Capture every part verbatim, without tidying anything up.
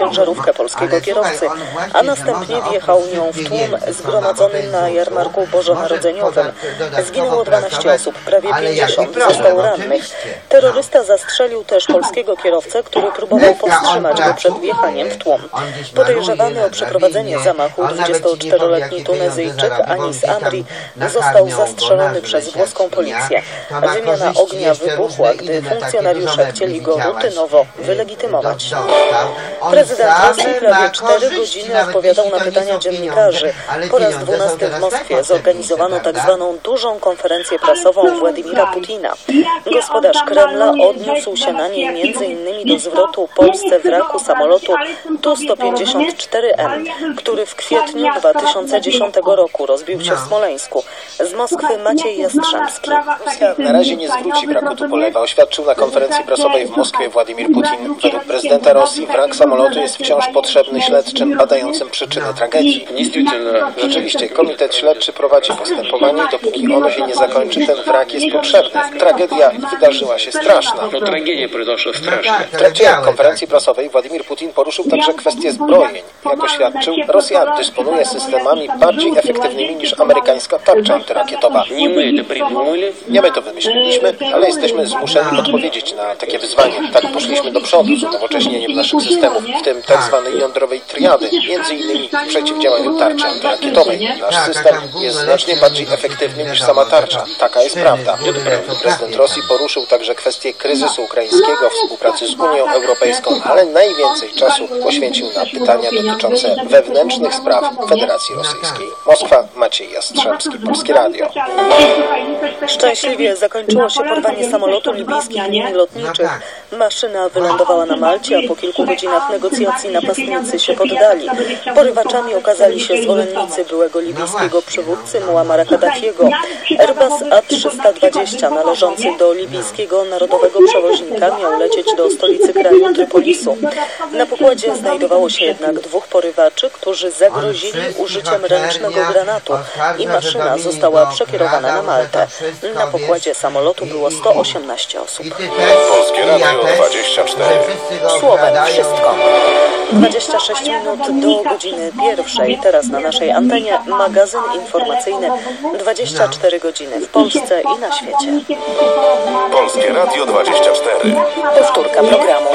ciężarówkę polskiego kierowcy, a następnie wjechał nią w tłum zgromadzony na jarmarku bożonarodzeniowym. Zginęło dwanaście osób, prawie pięćdziesiąt zostało rannych. Terrorysta zastrzelił też polskiego kierowcę, który próbował powstrzymać go przed wjechaniem w tłum. Podejrzewany o przeprowadzenie zamachu dwudziestoczteroletni Tunezyjczyk Anis Amri został zastrzelony przez włoską policję. Wymiana ognia wybuchła, gdy funkcjonariusze chcieli go rutynowo wylegitymować. Prezydent Rosji prawie cztery godziny odpowiadał na pytania dziennikarzy. Po raz dwunasty w Moskwie zorganizowano tak zwaną dużą konferencję prasową Władimira Putina. Gospodarz Kremla odniósł się na niej między innymi do zwrotu Polsce wraku samolotu Tu sto pięćdziesiąt cztery M, który w kwietniu dwa tysiące dziesiątego roku rozbił się w Smoleńsku. Z Moskwy Maciej Jastrzębski. Rosja na razie nie zwróci wraku Tupolewa, oświadczył na konferencji prasowej w Moskwie Władimir Putin. Według prezydenta Rosji wrak samolotu jest wciąż potrzebny śledczym badającym przyczynę tragedii. Rzeczywiście, komitet śledczy prowadzi postępowanie i dopóki ono się nie zakończy, ten wrak jest potrzebny. Tragedia wydarzyła się straszna. W trakcie konferencji prasowej Władimir Putin poruszył także kwestię zbrojeń. Jak oświadczył, Rosja dysponuje systemami bardziej efektywnymi niż amerykańska tarcza antyrakietowa. Nie my to wymyśliliśmy, ale jesteśmy zmuszeni odpowiedzieć na takie wyzwanie. Tak poszliśmy do przodu z unowocześnieniem naszych systemów, w tym tak zwanej jądrowej triady, między innymi w przeciwdziałaniu tarczy antyrakietowej. Nasz system jest znacznie bardziej efektywny niż sama tarcza. Taka jest prawda. Prezydent Rosji poruszył także kwestię kryzysu ukraińskiego, współpracy z Unią Europejską, ale najwięcej czasu poświęcił na pytania dotyczące wewnętrznych spraw Federacji Rosyjskiej. Moskwa, Maciej Jastrzębski, Polskie Radio. Szczęśliwie zakończyło się porwanie samolotu libijskich linii lotniczych. Maszyna wylądowała na Malcie, a po kilku godzinach negocjacji napastnicy się poddali. Porywaczami okazali się zwolennicy byłego libijskiego przywódcy Muammara Kaddafiego. Airbus A trzysta dwadzieścia należący do libijskiego narodowego przewoźnika miał lecieć do stolicy kraju Trypolisu. Na pokładzie znajdowało się jednak dwóch porywaczy, którzy zagrozili użyciem ręcznego granatu i maszyna została przekierowana na Maltę. Na pokładzie samolotu było sto osiemnaście osób. Polskie Radio dwadzieścia cztery. Słowem wszystko. dwadzieścia sześć minut do godziny pierwszej. Teraz na naszej antenie magazyn informacyjny dwadzieścia cztery godziny w Polsce i na świecie. Polskie Radio dwadzieścia cztery. Powtórka programu.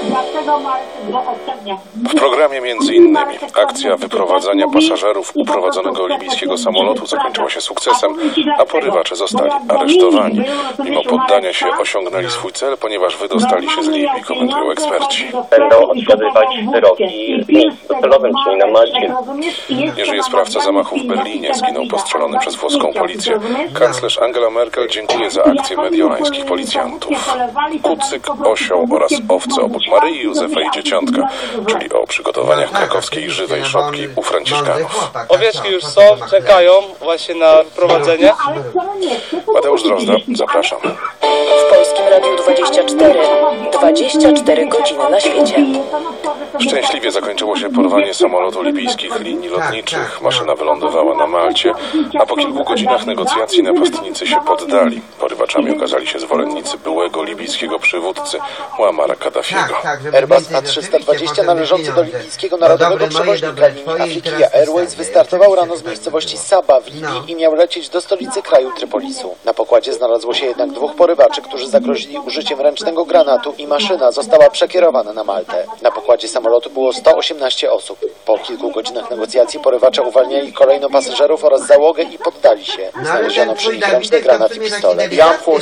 W programie między innymi akcja wyprowadzania pasażerów uprowadzonego libijskiego samolotu zakończyła się sukcesem, a porywacze zostali aresztowani. Mimo poddania się osiągnęli swój cel, ponieważ wydostali się z Libii, komentują eksperci. Będą odkładywać wyroki w miejscu docelowym, czyli na Malcie. Nie żyje sprawca zamachu w Berlinie, zginął postrzelony przez włoską policję. Kanclerz Angela Merkel dziękuje za akcję mediolańskich policjantów. Kucyk, osioł oraz owce obok Maryi, Józefa i Dzieciątka, czyli o przygotowaniach krakowskiej żywej szopki u franciszkanów. Owieczki już są, czekają właśnie na wprowadzenie. Mateusz Drozda, zapraszam. W Polskim Radiu dwadzieścia cztery. dwadzieścia cztery godziny na świecie. Szczęśliwie zakończyło się porwanie samolotu libijskich linii lotniczych. Maszyna wylądowała na Malcie, a po kilku godzinach negocjacji napastnicy się poddali. Porywaczami okazali się zwolennicy byłego libijskiego przywódcy Muammara Kaddafiego. Airbus A trzysta dwadzieścia należący do libijskiego narodowego przewoźnika linii Afrikia Airways wystartował rano z miejscowości Saba w Libii i miał lecieć do stolicy kraju Trypolisu. Na pokładzie znalazło się jednak dwóch porywaczy, którzy zagrozili użyciem ręcznego granatu i maszyna została przekierowana na Maltę. Na pokładzie samolotu było sto osiemnaście osób. Po kilku godzinach negocjacji porywacze uwalniali kolejno pasażerów oraz załogę i poddali się. Znaleziono przy nich ręczny granat i pistolet.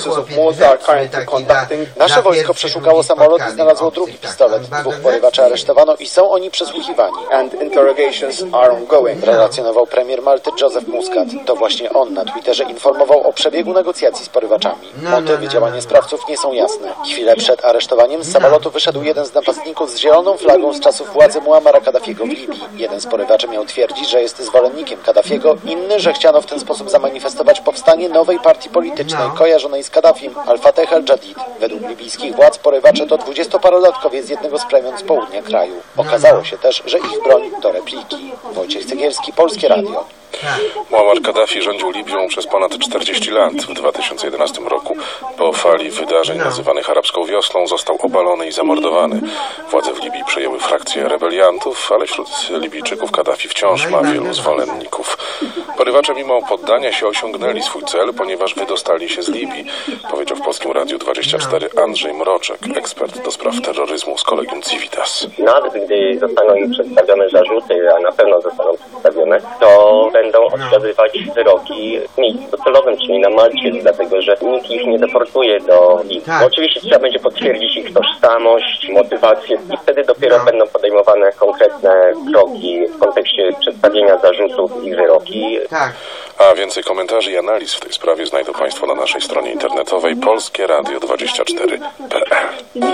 Nasze wojsko przeszukało samolot i znalazło drugi pistolet. Dwóch porywaczy aresztowano i są oni przesłuchiwani. Relacjonował premier Malty Joseph Muscat. To właśnie on na Twitterze informował o przebiegu negocjacji z porywaczami. Motywy działania sprawców nie są jasne. Chwilę przed aresztowaniem z samolotu wyszedł jeden z napastników z zieloną flagą z czasów władzy Muammara Kaddafiego w Libii. Jeden z porywaczy miał twierdzić, że jest zwolennikiem Kaddafiego, inny, że chciano w ten sposób zamanifestować powstanie nowej partii politycznej kojarzonej z Kaddafim, Al-Fateh al-Jadid. Według libijskich władz porywacze to dwudziestoparolatkowie z jednego z plemion z południa kraju. Okazało się też, że ich broń to repliki. Wojciech Cegielski, Polskie Radio. Muammar Kaddafi rządził Libią przez ponad czterdzieści lat. W dwa tysiące jedenastym roku po fali wydarzeń nazywanych arabską wiosną został obalony i zamordowany. Władze w Libii przejęły frakcję rebeliantów, ale wśród Libijczyków Kaddafi wciąż ma wielu zwolenników. Porywacze mimo poddania się osiągnęli swój cel, ponieważ wydostali się z Libii, powiedział w Polskim Radiu dwadzieścia cztery Andrzej Mroczek, ekspert do spraw terroryzmu z Kolegium Civitas. Nawet gdy zostaną im przedstawione zarzuty, a na pewno zostaną przedstawione, to będą odkazywać wyroki w miejscu docelowym, czyli na Malcie, dlatego że nikt ich nie deportuje do Libii. Tak. Oczywiście trzeba będzie potwierdzić ich tożsamość, motywację i wtedy dopiero No. będą podejmowane konkretne kroki w kontekście przedstawienia zarzutów i wyroki. Tak. A więcej komentarzy i analiz w tej sprawie znajdą Państwo na naszej stronie internetowej polskie radio dwadzieścia cztery kropka p l.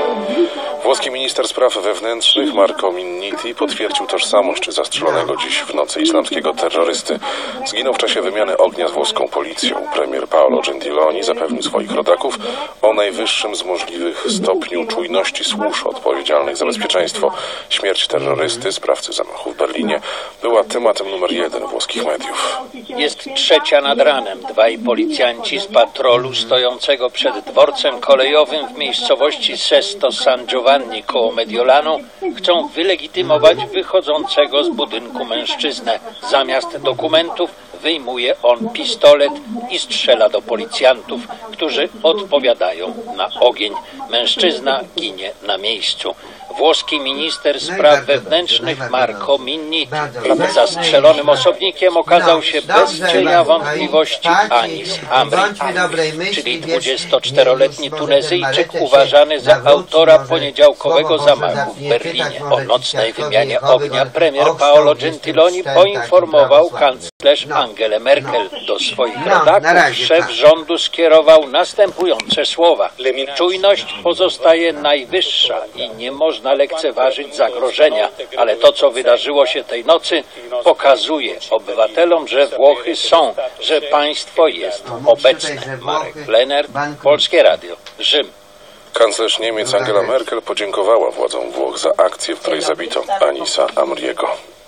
Włoski minister spraw wewnętrznych Marco Minniti potwierdził tożsamość zastrzelonego dziś w nocy islamskiego terrorysty. Zginął w czasie wymiany ognia z włoską policją. Premier Paolo Gentiloni zapewnił swoich rodaków o najwyższym z możliwych stopniu czujności służb odpowiedzialnych za bezpieczeństwo. Śmierć terrorysty, sprawcy zamachu w Berlinie, była tematem numer jeden włoskich mediów. Jest trzecia nad ranem. Dwaj policjanci z patrolu stojącego przed dworcem kolejowym w miejscowości Sesto San Giovanni koło Mediolanu chcą wylegitymować wychodzącego z budynku mężczyznę. Zamiast dokumentów wyjmuje on pistolet i strzela do policjantów, którzy odpowiadają na ogień. Mężczyzna ginie na miejscu. Włoski minister spraw wewnętrznych Marco Minni zastrzelonym osobnikiem okazał się bez cienia wątpliwości Anis Amri, czyli dwudziestoczteroletni Tunezyjczyk uważany za autora poniedziałkowego zamachu w Berlinie. O nocnej wymianie ognia premier Paolo Gentiloni poinformował kanclerz Angelę Merkel. Do swoich rodaków szef rządu skierował następujące słowa. Czujność pozostaje najwyższa i nie można lekceważyć zagrożenia, ale to, co wydarzyło się tej nocy, pokazuje obywatelom, że Włochy są, że państwo jest obecne. Marek Blener, Polskie Radio, Rzym. Kanclerz Niemiec Angela Merkel podziękowała władzom Włoch za akcję, w której zabito Anisa Amriego.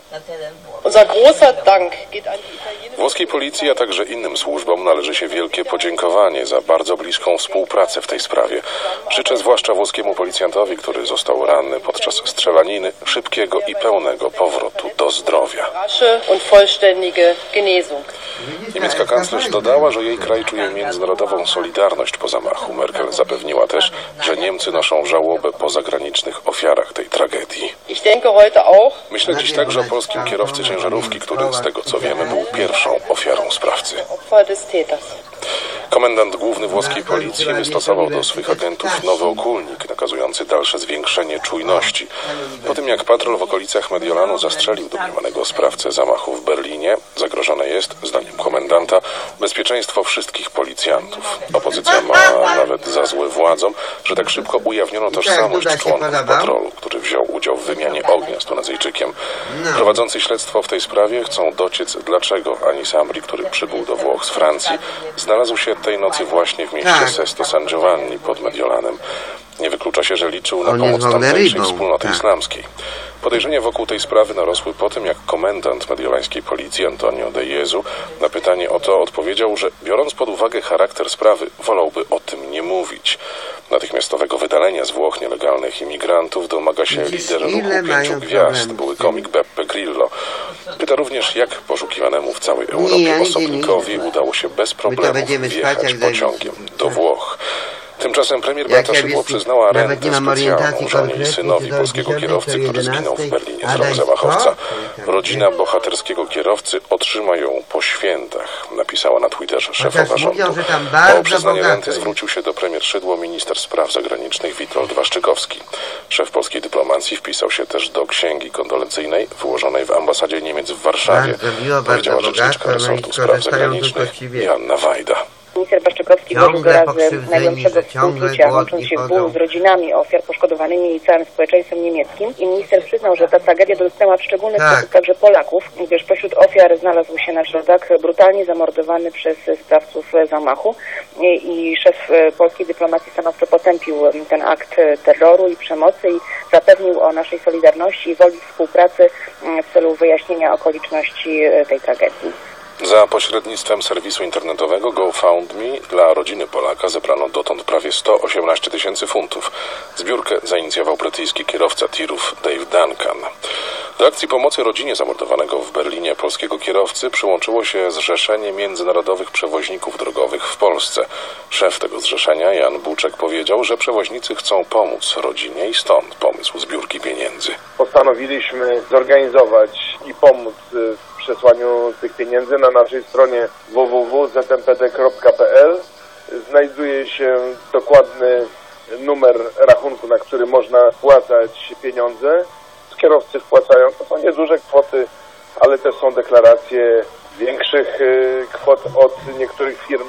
Włoskiej policji, a także innym służbom należy się wielkie podziękowanie za bardzo bliską współpracę w tej sprawie. Życzę zwłaszcza włoskiemu policjantowi, który został ranny podczas strzelaniny, szybkiego i pełnego powrotu do zdrowia. Niemiecka kanclerz dodała, że jej kraj czuje międzynarodową solidarność po zamachu. Merkel zapewniła też, że Niemcy noszą żałobę po zagranicznych ofiarach tej tragedii. Myślę dziś także o polskim kierowcy ciężarówki, który z tego co wiemy był pierwszą ofiarą sprawcy. Komendant główny włoskiej policji wystosował do swych agentów nowy okólnik nakazujący dalsze zwiększenie czujności. Po tym jak patrol w okolicach Mediolanu zastrzelił domniemanego sprawcę zamachu w Berlinie, zagrożone jest, zdaniem komendanta, bezpieczeństwo wszystkich policjantów. Opozycja ma nawet za złe władzom, że tak szybko ujawniono tożsamość członków patrolu, który wziął udział w wymianie ognia z Tunezyjczykiem. Prowadzący śledztwo w tej sprawie chcą dociec, dlaczego Anis Amri, który przybył do Włoch z Francji, znalazł się tej nocy właśnie w mieście Sesto San Giovanni pod Mediolanem. Nie wyklucza się, że liczył na pomoc tamtejszej wspólnoty islamskiej. Podejrzenia wokół tej sprawy narosły po tym, jak komendant mediolańskiej policji Antonio De Jezu na pytanie o to odpowiedział, że biorąc pod uwagę charakter sprawy, wolałby o tym nie mówić. Natychmiastowego wydalenia z Włoch nielegalnych imigrantów domaga się lider ruchu Pięciu Gwiazd, były komik Beppe Grillo. Pyta również, jak poszukiwanemu w całej Europie osobnikowi udało się bez problemów wjechać pociągiem do Włoch. Tymczasem premier Beata Szydło przyznała rentę specjalną żonie i synowi polskiego kierowcy, który zginął w Berlinie z rąk zamachowca. Rodzina bohaterskiego kierowcy otrzyma ją po świętach, napisała na Twitterze szefowa rządu. O przyznanie renty zwrócił się do premier Szydło minister spraw zagranicznych Witold Waszczykowski. Szef polskiej dyplomacji wpisał się też do księgi kondolencyjnej wyłożonej w ambasadzie Niemiec w Warszawie, powiedziała rzeczniczka resortu spraw zagranicznych Joanna Wajda. Minister Błaszczykowski złożył wyrazy najgłębszego współczucia, łącząc się w ból z rodzinami ofiar poszkodowanymi i całym społeczeństwem niemieckim. I minister przyznał, że ta tragedia dotknęła w szczególny tak. sposób także Polaków, gdyż pośród ofiar znalazł się nasz rodak brutalnie zamordowany przez sprawców zamachu. I, i szef polskiej dyplomacji stanowczo potępił ten akt terroru i przemocy i zapewnił o naszej solidarności i woli współpracy w celu wyjaśnienia okoliczności tej tragedii. Za pośrednictwem serwisu internetowego GoFundMe dla rodziny Polaka zebrano dotąd prawie sto osiemnaście tysięcy funtów. Zbiórkę zainicjował brytyjski kierowca tirów Dave Duncan. Do akcji pomocy rodzinie zamordowanego w Berlinie polskiego kierowcy przyłączyło się Zrzeszenie Międzynarodowych Przewoźników Drogowych w Polsce. Szef tego zrzeszenia, Jan Buczek, powiedział, że przewoźnicy chcą pomóc rodzinie i stąd pomysł zbiórki pieniędzy. Postanowiliśmy zorganizować i pomóc w przesłaniu tych pieniędzy. Na naszej stronie w w w kropka z m p d kropka p l znajduje się dokładny numer rachunku, na który można wpłacać pieniądze. Kierowcy wpłacają, to są nieduże kwoty, ale też są deklaracje większych kwot od niektórych firm.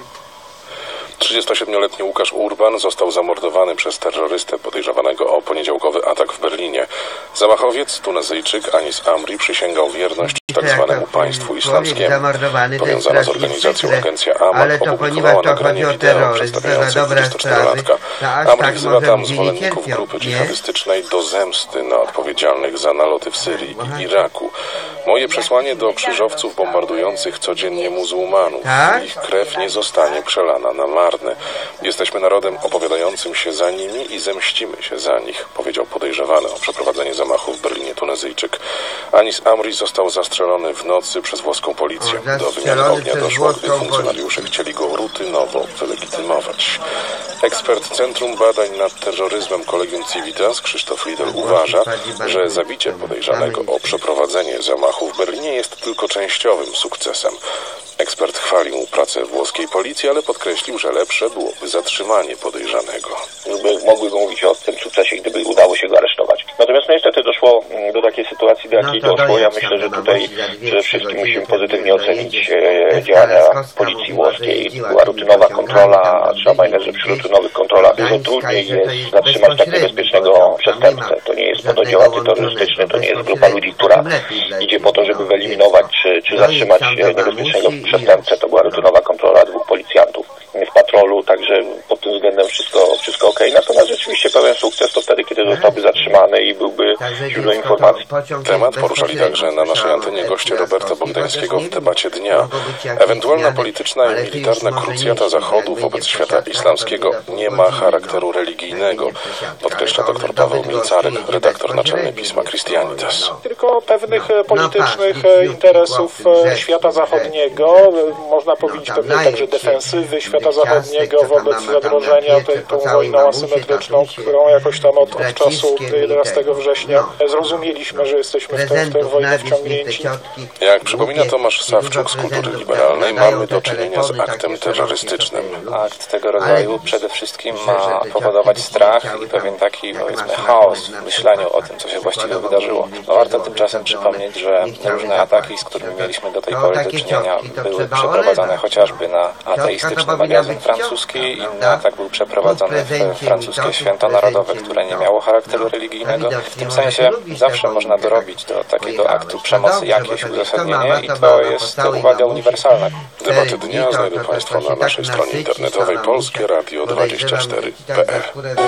trzydziestosiedmioletni Łukasz Urban został zamordowany przez terrorystę podejrzewanego o poniedziałkowy atak w Berlinie. Zamachowiec, Tunezyjczyk Anis Amri, przysięgał wierność tzw. państwu islamskiemu. Powiązana z organizacją agencja Amaq opublikowała nagranie wideo przedstawiające dwudziestoczterolatka. Amri wzywa tam zwolenników grupy dżihadystycznej do zemsty na odpowiedzialnych za naloty w Syrii i Iraku. Moje przesłanie do krzyżowców bombardujących codziennie muzułmanów. Ich krew nie zostanie przelana na marne. Jesteśmy narodem opowiadającym się za nimi i zemścimy się za nich, powiedział podejrzewany o przeprowadzenie zamachu w Berlinie Tunezyjczyk. Anis Amri został zastrzelony w nocy przez włoską policję. Do wymiany ognia doszło, gdy funkcjonariusze chcieli go rutynowo wylegitymować. Ekspert Centrum Badań nad Terroryzmem Collegium Civitas Krzysztof Lidl uważa, że zabicie podejrzanego o przeprowadzenie zamachu w Berlinie jest tylko częściowym sukcesem. Ekspert chwalił pracę włoskiej policji, ale podkreślił, że lepsze byłoby zatrzymanie podejrzanego. Mogłyby mówić o tym sukcesie, gdyby udało się go aresztować. Natomiast no niestety doszło do takiej sytuacji, do jakiej no doszło. Ja myślę, że tutaj przede wszystkim musimy pozytywnie ocenić e, działania policji włoskiej. Była rutynowa kontrola, trzeba pamiętać, że przy rutynowych kontrolach dużo trudniej jest zatrzymać tak niebezpiecznego przestępcę. To nie jest po to działaczy terrorystyczny, to nie jest grupa ludzi, która idzie po to, żeby wyeliminować czy, czy zatrzymać niebezpiecznego przestępcę. To była rutynowa kontrola dwóch policjantów w patrolu, także pod tym względem wszystko, wszystko okej. Okay. Natomiast rzeczywiście pełen sukces to wtedy, kiedy zostałby zatrzymany i byłby źródłem informacji. Temat poruszali także na naszej antenie goście Roberta Bogdańskiego w debacie dnia. Ewentualna polityczna i militarna krucjata Zachodu wobec świata islamskiego nie ma charakteru religijnego, podkreśla dr Paweł Milcarek, redaktor naczelny pisma Christianitas. Tylko pewnych politycznych interesów świata zachodniego, można powiedzieć pewnej także defensywy świata zachodniego wobec zagrożenia tej, tą wojną asymetryczną, którą jakoś tam od, od czasu jedenastego września zrozumieliśmy, że jesteśmy w tę, w tę wojnę wciągnięci. Jak przypomina Tomasz Sawczuk z Kultury Liberalnej, mamy do czynienia z aktem terrorystycznym. Akt tego rodzaju przede wszystkim ma powodować strach i pewien taki, powiedzmy, chaos w myśleniu o tym, co się właściwie wydarzyło. No, warto tymczasem przypomnieć, że różne ataki, z którymi mieliśmy do tej pory do czynienia, były przeprowadzane chociażby na ateistyczny magazyn francuski. Inny atak był przeprowadzony w francuskie święto narodowe, które nie miało charakteru religijnego. W tym sensie zawsze można dorobić do takiego aktu przemocy jakieś uzasadnienie i to jest uwaga uniwersalna. Debaty dnia znajdą Państwo na naszej stronie internetowej polskie radio dwadzieścia cztery kropka p l.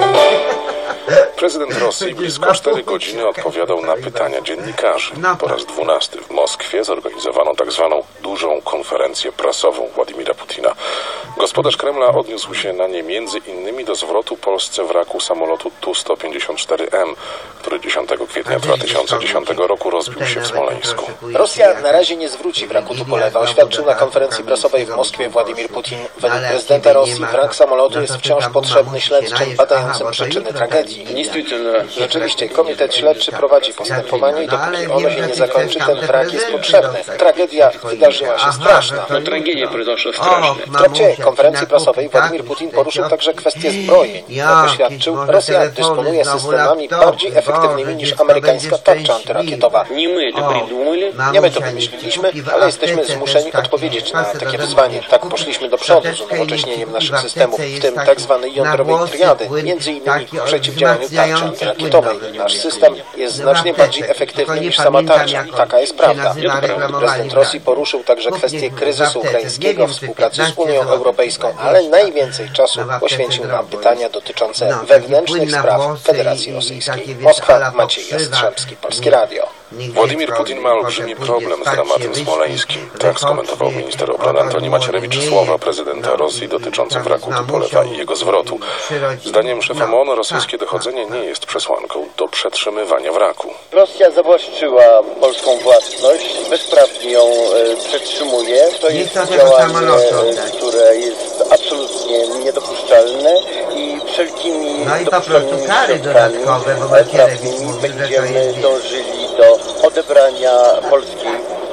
Prezydent Rosji blisko cztery godziny odpowiadał na pytania dziennikarzy. Po raz dwunasty w Moskwie zorganizowano tak zwaną dużą konferencję prasową Władimira Putina. Gospodarz Kremla odniósł się na nie między innymi do zwrotu Polsce wraku samolotu Tu sto pięćdziesiąt cztery M, który dziesiątego kwietnia dwa tysiące dziesiątego roku rozbił się w Smoleńsku. Rosja na razie nie zwróci wraku Tupolewa, oświadczył na konferencji prasowej w Moskwie Władimir Putin. Według prezydenta Rosji wrak samolotu jest wciąż potrzebny śledczym badającym przyczyny tragedii. Rzeczywiście, komitet śledczy prowadzi postępowanie i dopóki ono się nie zakończy, ten wrak jest potrzebny. Tragedia wydarzyła się straszna. Tragedia произошла страшная. W trakcie konferencji konferencji prasowej Władimir Putin poruszył także kwestię zbrojeń. Jak oświadczył, Rosja dysponuje systemami bardziej efektywnymi niż amerykańska tarcza antyrakietowa. Nie my to wymyśliliśmy, ale jesteśmy zmuszeni odpowiedzieć na takie wyzwanie. Tak poszliśmy do przodu z unowocześnieniem naszych systemów, w tym tak zwanej jądrowej triady, między innymi w przeciwdziałaniu tarczy antyrakietowej. Nasz system jest znacznie bardziej efektywny niż sama tarcza. Taka jest prawda. Prezydent Rosji poruszył także kwestię kryzysu ukraińskiego, współpracy z Unią Europejską, ale najwięcej czasu poświęcił na pytania dotyczące wewnętrznych spraw Federacji Rosyjskiej. Moskwa, Maciej Jastrzębski, Polskie Radio. Władimir Putin ma olbrzymi problem z dramatem smoleńskim. Tak skomentował minister obrony Antoni Macierewicz słowa prezydenta Rosji dotyczące wraku Tupolewa i jego zwrotu. Zdaniem szefa M O N rosyjskie dochodzenie nie jest przesłanką do przetrzymywania wraku. Rosja zawłaszczyła polską własność, bezprawnie ją e, przetrzymuje. To jest działanie, które jest absolutnie niedopuszczalne i wszelkimi no i po prostu kary dodatkowe, bo Macierewicz mówi, będziemy dążyli do odebrania polskiej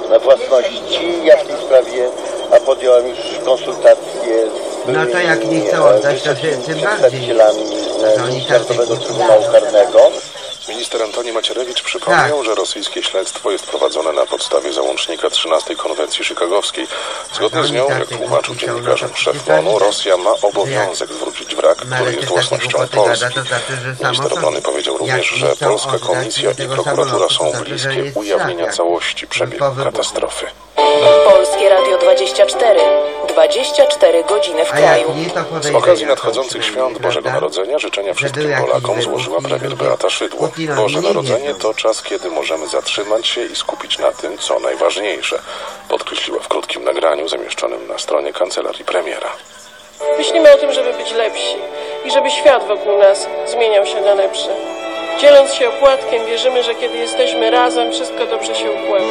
własności. Ja w tej sprawie podjąłem już konsultacje z no to jak nie chcą oddać, to się tym bardziej Międzynarodowego Trybunału Karnego. Minister Antoni Macierewicz przypomniał, tak. że rosyjskie śledztwo jest prowadzone na podstawie załącznika trzynastej konwencji chicagowskiej. Zgodnie z nią, jak tłumaczył dziennikarzem szef M O N-u, Rosja ma obowiązek zwrócić wrak, który jest własnością Polski. Minister obrony powiedział również, że Polska Komisja i prokuratura są bliskie ujawnienia całości przebiegu katastrofy. Polskie Radio dwadzieścia cztery. dwadzieścia cztery godziny w kraju. Z okazji nadchodzących świąt Bożego Narodzenia życzenia wszystkim Polakom złożyła premier Beata Szydło. Boże Narodzenie to czas, kiedy możemy zatrzymać się i skupić na tym, co najważniejsze, podkreśliła w krótkim nagraniu zamieszczonym na stronie kancelarii premiera. Myślimy o tym, żeby być lepsi i żeby świat wokół nas zmieniał się na lepszy. Dzieląc się opłatkiem, wierzymy, że kiedy jesteśmy razem, wszystko dobrze się układa.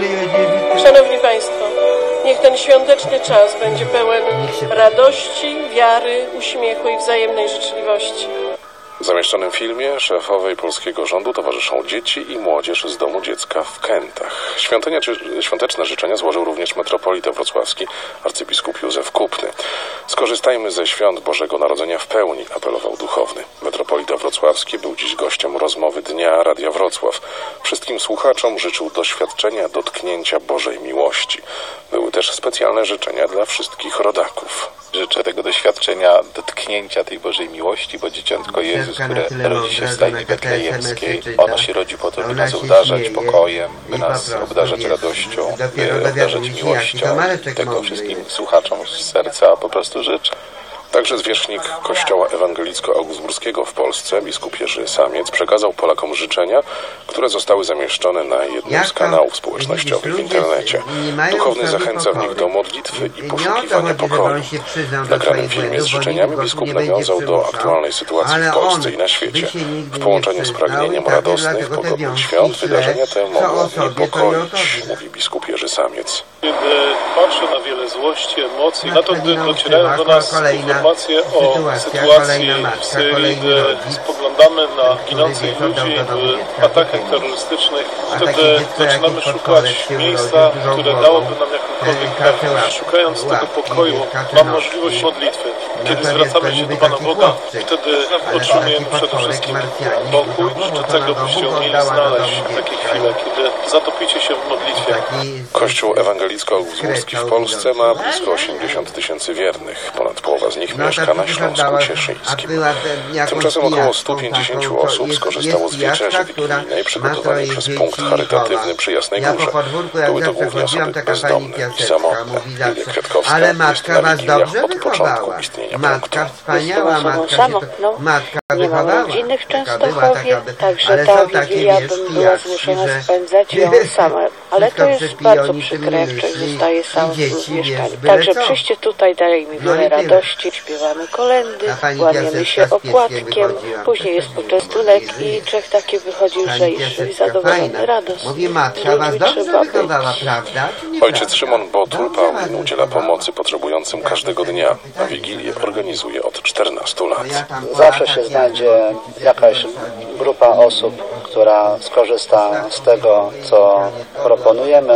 Szanowni Państwo, niech ten świąteczny czas będzie pełen radości, wiary, uśmiechu i wzajemnej życzliwości. W zamieszczonym filmie szefowej polskiego rządu towarzyszą dzieci i młodzież z Domu Dziecka w Kętach. Świąteczne życzenia złożył również metropolita wrocławski, arcybiskup Józef Kupny. Skorzystajmy ze świąt Bożego Narodzenia w pełni, apelował duchowny. Metropolita wrocławski był dziś gościem rozmowy Dnia Radia Wrocław. Wszystkim słuchaczom życzył doświadczenia dotknięcia Bożej miłości. Były też specjalne życzenia dla wszystkich rodaków. Życzę tego doświadczenia dotknięcia tej Bożej miłości, bo dzieciątko Jezus, które rodzi się w stajni betlejemskiej, ono się rodzi po to, by nas obdarzać pokojem, by nas obdarzać radością, by obdarzać miłością. Tego wszystkim słuchaczom z serca po prostu życzę. Także zwierzchnik Kościoła Ewangelicko-Augsburskiego w Polsce, biskup Jerzy Samiec, przekazał Polakom życzenia, które zostały zamieszczone na jednym z kanałów społecznościowych w internecie. Duchowny zachęca w nich do modlitwy i poszukiwania pokoju. W nagranym filmie z życzeniami biskup nawiązał do aktualnej sytuacji w Polsce i na świecie. W połączeniu z pragnieniem radosnych, pogodnych świąt wydarzenia te mogą niepokoić, mówi biskup Jerzy Samiec. Kiedy patrzę na wiele złości, emocji, na to, gdy docierają do nas informacje o sytuacji w Syrii, gdy spoglądamy na ginących ludzi w atakach terrorystycznych, wtedy zaczynamy szukać miejsca, które dałoby nam jakąkolwiek pewność. Szukając tego pokoju, mam możliwość modlitwy. Kiedy zwracamy się do Pana Boga, wtedy otrzymujemy przede wszystkim pokój. Życzę tego, byście umieli znaleźć takie chwile, kiedy zatopicie się w modlitwie. Kościół Ewangelicko-Augsburski w Polsce ma blisko osiemdziesiąt tysięcy wiernych. Ponad połowa z nich mieszka na Śląsku Cieszyńskim. Tymczasem około stu pięćdziesięciu osób skorzystało z wieczerzy wigilijnej przygotowanej przez punkt charytatywny przy Jasnej Górze. Były to głównie osoby bezdomne i samotne. Lidia Kwiatkowska jest na Wigiliach od początku istnienia punktu. Nie mam rodziny w Częstochowie, także ta Wigilia bym była zmuszona spędzać ją sama. Ale to jest bardzo przykre, jak człowiek zostaje sam w mieszkaniu. Także przyjście tutaj daje mi wiele radości, śpiewamy kolędy, łamiemy się opłatkiem, później jest poczęstunek i człowiek takie wychodzi lżejszy i zadowolony, radosny. Mówi matka was dobrze wychowała, prawda? Ojciec Szymon Botul Paulin udziela pomocy potrzebującym każdego dnia, a Wigilię organizuje od czternastu lat. Zawsze się znajdzie jakaś grupa osób, która skorzysta z tego, co proponujemy.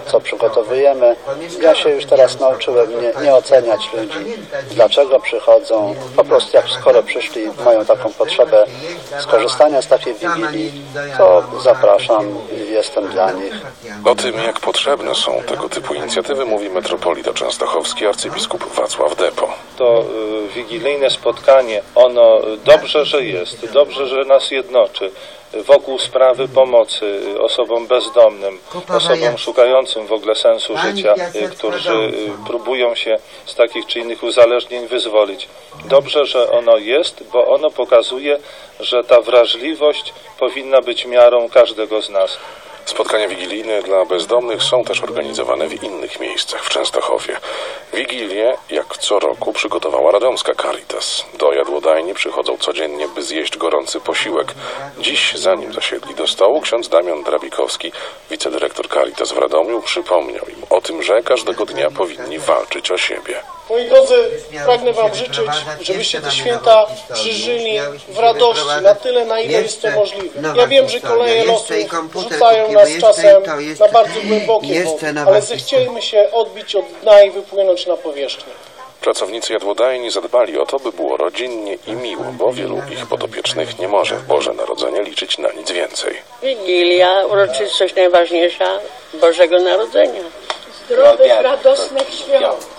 co przygotowujemy. Ja się już teraz nauczyłem nie, nie oceniać ludzi, dlaczego przychodzą. Po prostu jak skoro przyszli, mają taką potrzebę skorzystania z takiej Wigilii, to zapraszam i jestem dla nich. O tym, jak potrzebne są tego typu inicjatywy, mówi metropolita częstochowski arcybiskup Wacław Depo. To y, wigilijne spotkanie, ono dobrze, że jest, dobrze, że nas jednoczy wokół sprawy pomocy osobom bezdomnym, osobom szukającym w ogóle sensu życia, którzy próbują się z takich czy innych uzależnień wyzwolić. Dobrze, że ono jest, bo ono pokazuje, że ta wrażliwość powinna być miarą każdego z nas. Spotkania wigilijne dla bezdomnych są też organizowane w innych miejscach w Częstochowie. Wigilię, jak co roku, przygotowała radomska Caritas. Do jadłodajni przychodzą codziennie, by zjeść gorący posiłek. Dziś, zanim zasiedli do stołu, ksiądz Damian Drabikowski, wicedyrektor Caritas w Radomiu, przypomniał im o tym, że każdego dnia powinni walczyć o siebie. Moi drodzy, pragnę Wam życzyć, żebyście te święta przeżyli w radości, na tyle, na ile jest to możliwe. Ja wiem, że koleje losu rzucają nas czasem na bardzo głębokie wody, ale zechciejmy się odbić od dna i wypłynąć na powierzchnię. Pracownicy jadłodajni zadbali o to, by było rodzinnie i miło, bo wielu ich podopiecznych nie może w Boże Narodzenie liczyć na nic więcej. Wigilia, uroczystość najważniejsza Bożego Narodzenia. Zdrowych, radosnych świąt.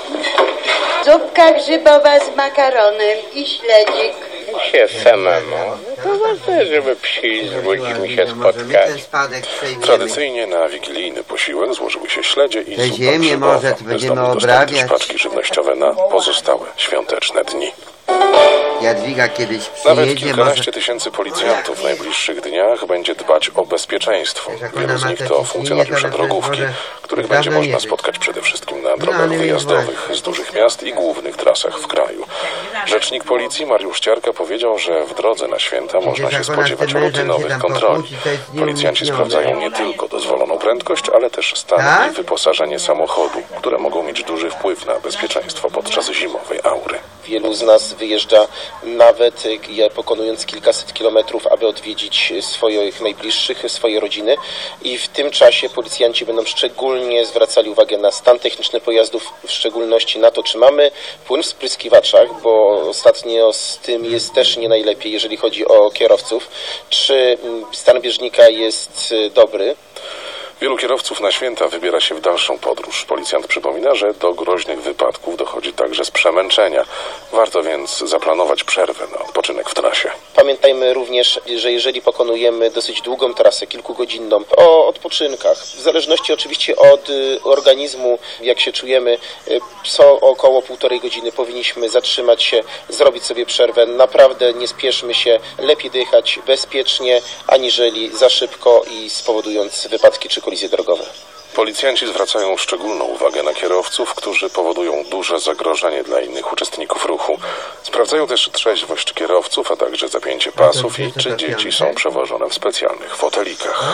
Zupka grzybowa z makaronem i śledzik. Się samemu. To ważne, żeby przyjść z ludźmi się spotkać. Tradycyjnie na wigilijny posiłek złożyły się śledzie i zupa ziemię grzybowa. może to będziemy Bezdomni dostali też obrabiać. paczki żywnościowe na pozostałe świąteczne dni. Jadwiga kiedyś Nawet przyjedzie, kilkanaście może... tysięcy policjantów w najbliższych dniach będzie dbać o bezpieczeństwo. Wielu z nich to funkcjonariusze drogówki, których będzie można spotkać przede wszystkim na drogach wyjazdowych z dużych miast i głównych trasach w kraju. Rzecznik policji Mariusz Ciarka powiedział, że w drodze na święta można się spodziewać rutynowych kontroli. Policjanci sprawdzają nie tylko dozwoloną prędkość, ale też stan i wyposażenie samochodu, które mogą mieć duży wpływ na bezpieczeństwo podczas zimowej aury. Wielu z nas wyjeżdża nawet pokonując kilkaset kilometrów, aby odwiedzić swoich najbliższych, swoje rodziny i w tym czasie policjanci będą szczególnie zwracali uwagę na stan techniczny pojazdów, w szczególności na to, czy mamy płyn w spryskiwaczach, bo ostatnio z tym jest też nie najlepiej, jeżeli chodzi o kierowców, czy stan bieżnika jest dobry. Wielu kierowców na święta wybiera się w dalszą podróż. Policjant przypomina, że do groźnych wypadków dochodzi także z przemęczenia. Warto więc zaplanować przerwę na odpoczynek w trasie. Pamiętajmy również, że jeżeli pokonujemy dosyć długą trasę, kilkugodzinną, o odpoczynkach. W zależności oczywiście od y, organizmu, jak się czujemy, y, co około półtorej godziny powinniśmy zatrzymać się, zrobić sobie przerwę. Naprawdę nie spieszmy się, lepiej dychać bezpiecznie, aniżeli za szybko i spowodując wypadki czy kolizje drogowe. Policjanci zwracają szczególną uwagę na kierowców, którzy powodują duże zagrożenie dla innych uczestników ruchu. Sprawdzają też trzeźwość kierowców, a także zapięcie pasów i czy dzieci są przewożone w specjalnych fotelikach.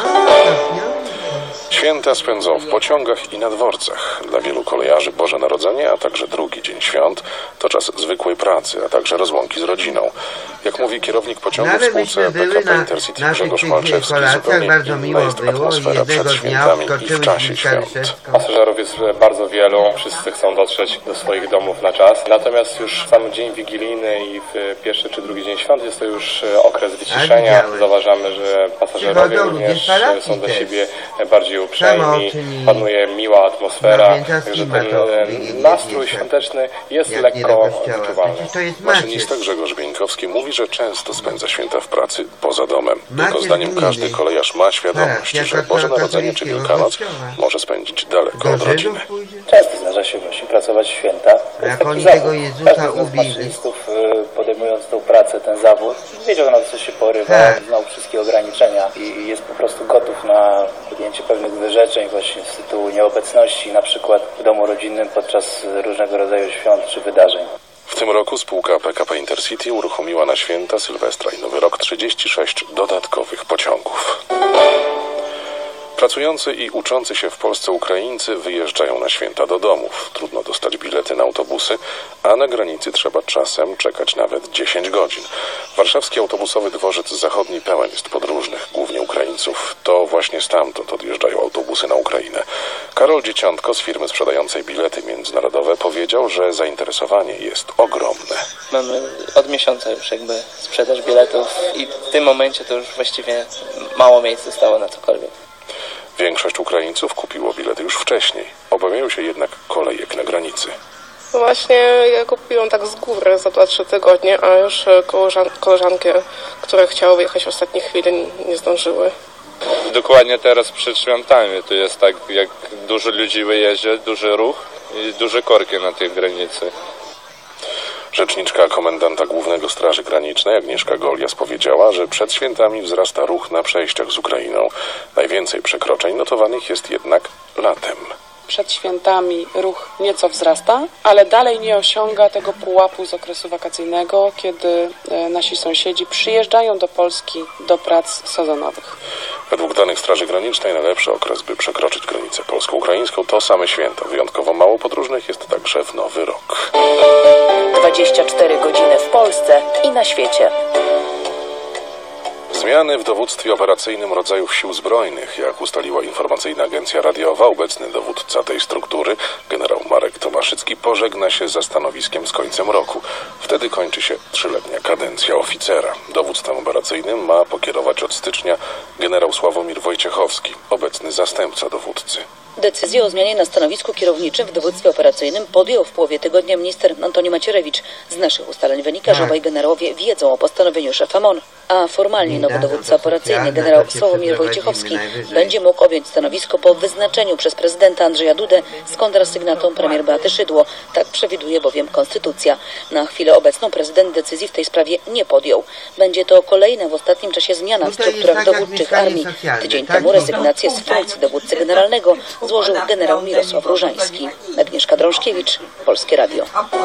Święta spędzą w pociągach i na dworcach. Dla wielu kolejarzy Boże Narodzenie, a także drugi dzień świąt to czas zwykłej pracy, a także rozłąki z rodziną. Jak mówi kierownik pociągu w spółce P K P Intercity Grzegorz Malczewski, zupełnie inna jest atmosfera przed świętami i w czasie świąt. Pasażerów jest bardzo wielu, wszyscy chcą dotrzeć do swoich domów na czas. Natomiast już sam dzień wigilijny i w pierwszy czy drugi dzień świąt jest to już okres wyciszenia. Zauważamy, że pasażerowie również są do siebie bardziej uprzejmi, panuje miła atmosfera, także ten nastrój świąteczny jest lekko odczuwalny. Maszynista Grzegorz Bieńkowski mówi, że często spędza święta w pracy poza domem. Jego zdaniem każdy kolejarz ma świadomość, że Boże Narodzenie czy Wielkanoc może spędzić daleko od rodziny. Często zdarza się właśnie pracować w święta. Jak oni tego Jezusa ubili. Podejmując tą pracę, ten zawód, wiedział, na co się porywa, znał wszystkie ograniczenia i jest po prostu gotów na podjęcie pewnych wyrzeczeń właśnie z tytułu nieobecności, na przykład w domu rodzinnym podczas różnego rodzaju świąt czy wydarzeń. W tym roku spółka P K P Intercity uruchomiła na święta, Sylwestra i Nowy Rok trzydzieści sześć dodatkowych pociągów. Pracujący i uczący się w Polsce Ukraińcy wyjeżdżają na święta do domów. Trudno dostać bilety na autobusy, a na granicy trzeba czasem czekać nawet dziesięć godzin. Warszawski autobusowy dworzec zachodni pełen jest podróżnych, głównie Ukraińców. To właśnie stamtąd odjeżdżają autobusy na Ukrainę. Karol Dzieciątko z firmy sprzedającej bilety międzynarodowe powiedział, że zainteresowanie jest ogromne. Mamy od miesiąca już jakby sprzedaż biletów i w tym momencie to już właściwie mało miejsc zostało na cokolwiek. Większość Ukraińców kupiło bilety już wcześniej. Obawiają się jednak kolejek na granicy. Właśnie ja kupiłam tak z góry za dwa trzy tygodnie, a już koleżan koleżanki, które chciały jechać w ostatniej chwili, nie zdążyły. Dokładnie teraz przed świętami to jest tak, jak dużo ludzi wyjeżdża, duży ruch i duże korki na tej granicy. Rzeczniczka komendanta Głównego Straży Granicznej Agnieszka Golias powiedziała, że przed świętami wzrasta ruch na przejściach z Ukrainą. Najwięcej przekroczeń notowanych jest jednak latem. Przed świętami ruch nieco wzrasta, ale dalej nie osiąga tego pułapu z okresu wakacyjnego, kiedy nasi sąsiedzi przyjeżdżają do Polski do prac sezonowych. Według danych Straży Granicznej najlepszy okres, by przekroczyć granicę polsko-ukraińską, to same święta. Wyjątkowo mało podróżnych jest także w Nowy Rok. dwadzieścia cztery godziny w Polsce i na świecie. Zmiany w dowództwie operacyjnym rodzajów sił zbrojnych. Jak ustaliła informacyjna agencja radiowa, obecny dowódca tej struktury, generał Marek Tomaszycki, pożegna się ze stanowiskiem z końcem roku. Wtedy kończy się trzyletnia kadencja oficera. Dowództwem operacyjnym ma pokierować od stycznia generał Sławomir Wojciechowski, obecny zastępca dowódcy. Decyzję o zmianie na stanowisku kierowniczym w dowództwie operacyjnym podjął w połowie tygodnia minister Antoni Macierewicz. Z naszych ustaleń wynika, że obaj generałowie wiedzą o postanowieniu szefa M O N, a formalnie nowy dowódca operacyjny generał Sławomir Wojciechowski będzie mógł objąć stanowisko po wyznaczeniu przez prezydenta Andrzeja Dudę z kontrasygnatą premier Beaty Szydło. Tak przewiduje bowiem konstytucja. Na chwilę obecną prezydent decyzji w tej sprawie nie podjął. Będzie to kolejna w ostatnim czasie zmiana w strukturach dowódczych armii. Tydzień temu rezygnację z funkcji dowódcy generalnego złożył generał Mirosław Różański. Agnieszka Drążkiewicz, Polskie Radio.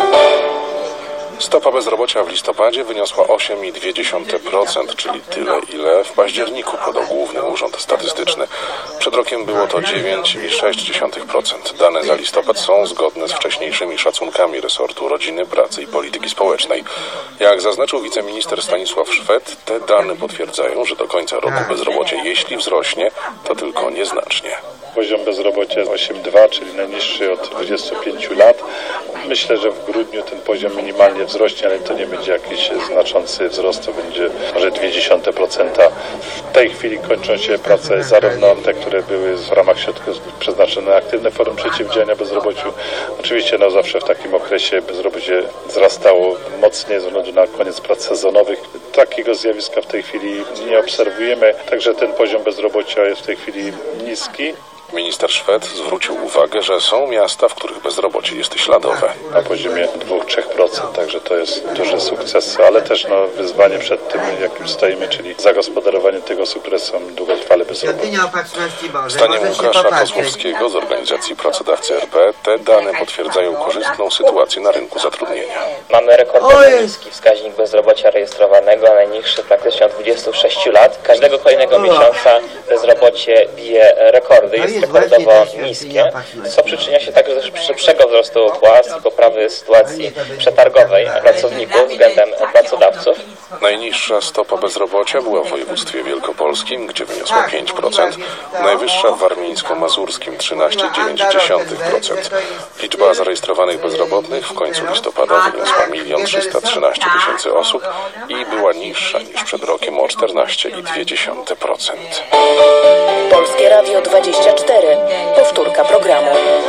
Stopa bezrobocia w listopadzie wyniosła osiem i dwie dziesiąte procent, czyli tyle, ile w październiku podał Główny Urząd Statystyczny. Przed rokiem było to dziewięć i sześć dziesiątych procent. Dane za listopad są zgodne z wcześniejszymi szacunkami resortu Rodziny, Pracy i Polityki Społecznej. Jak zaznaczył wiceminister Stanisław Szwed, te dane potwierdzają, że do końca roku bezrobocie, jeśli wzrośnie, to tylko nieznacznie. Poziom bezrobocia osiem przecinek dwa, czyli najniższy od dwudziestu pięciu lat. Myślę, że w grudniu ten poziom minimalnie wzrośnie, ale to nie będzie jakiś znaczący wzrost, to będzie może zero przecinek dwa procent. W tej chwili kończą się prace zarówno te, które były w ramach środków przeznaczone na aktywne formy przeciwdziałania bezrobociu. Oczywiście no zawsze w takim okresie bezrobocie wzrastało mocniej ze względu na koniec prac sezonowych. Takiego zjawiska w tej chwili nie obserwujemy, także ten poziom bezrobocia jest w tej chwili niski. Minister Szwed zwrócił uwagę, że są miasta, w których bezrobocie jest śladowe. Na poziomie dwa do trzech procent, także to jest duży sukces, ale też no, wyzwanie przed tym, jakim stoimy, czyli zagospodarowanie tych osób, które są długotrwale bezrobotne. Zdaniem Łukasza Kozłowskiego z organizacji Pracodawcy R P te dane potwierdzają korzystną sytuację na rynku zatrudnienia. Mamy rekordowo niski wskaźnik bezrobocia rejestrowanego, najniższy praktycznie od dwudziestu sześciu lat. Każdego kolejnego miesiąca bezrobocie bije rekordy. Jest rekordowo niskie, co przyczynia się także do szybszego wzrostu płac i poprawy sytuacji przetargowej pracowników względem pracodawców. Najniższa stopa bezrobocia była w województwie wielkopolskim, gdzie wyniosła pięć procent, najwyższa w warmińsko-mazurskim trzynaście przecinek dziewięć dziesiątych procent. Liczba zarejestrowanych bezrobotnych w końcu listopada wyniosła milion trzysta trzynaście tysięcy osób i była niższa niż przed rokiem o czternaście przecinek dwa dziesiąte procent. Polskie Radio dwadzieścia cztery. Powtórka programu.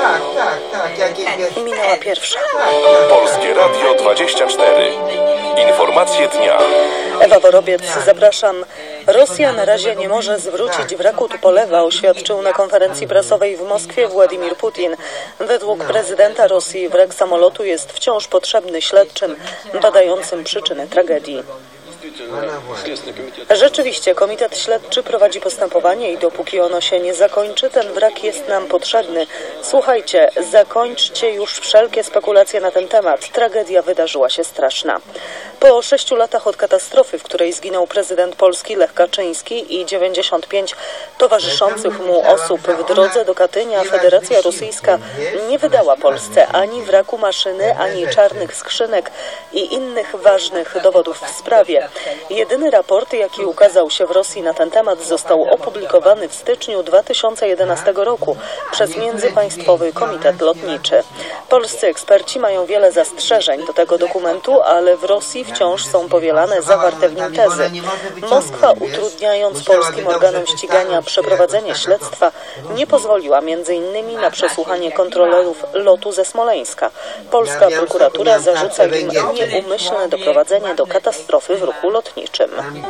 Minęła pierwsza. Polskie Radio dwadzieścia cztery. Informacje dnia. Ewa Worobiec, zapraszam. Rosja na razie nie może zwrócić wraku Tupolewa, oświadczył na konferencji prasowej w Moskwie Władimir Putin. Według prezydenta Rosji wrak samolotu jest wciąż potrzebny śledczym badającym przyczyny tragedii. Rzeczywiście, komitet śledczy prowadzi postępowanie i dopóki ono się nie zakończy, ten wrak jest nam potrzebny. Słuchajcie, zakończcie już wszelkie spekulacje na ten temat. Tragedia wydarzyła się straszna. Po sześciu latach od katastrofy, w której zginął prezydent Polski Lech Kaczyński i dziewięćdziesiąt pięć towarzyszących mu osób w drodze do Katynia, Federacja Rosyjska nie wydała Polsce ani wraku maszyny, ani czarnych skrzynek i innych ważnych dowodów w sprawie. Jedyny raport, jaki ukazał się w Rosji na ten temat, został opublikowany w styczniu dwa tysiące jedenastego roku przez Międzypaństwowy Komitet Lotniczy. Polscy eksperci mają wiele zastrzeżeń do tego dokumentu, ale w Rosji wciąż są powielane zawarte w nim tezy. Moskwa, utrudniając polskim organom ścigania przeprowadzenie śledztwa, nie pozwoliła między innymi na przesłuchanie kontrolerów lotu ze Smoleńska. Polska prokuratura zarzuca im nieumyślne doprowadzenie do katastrofy w ruchu lotniczym.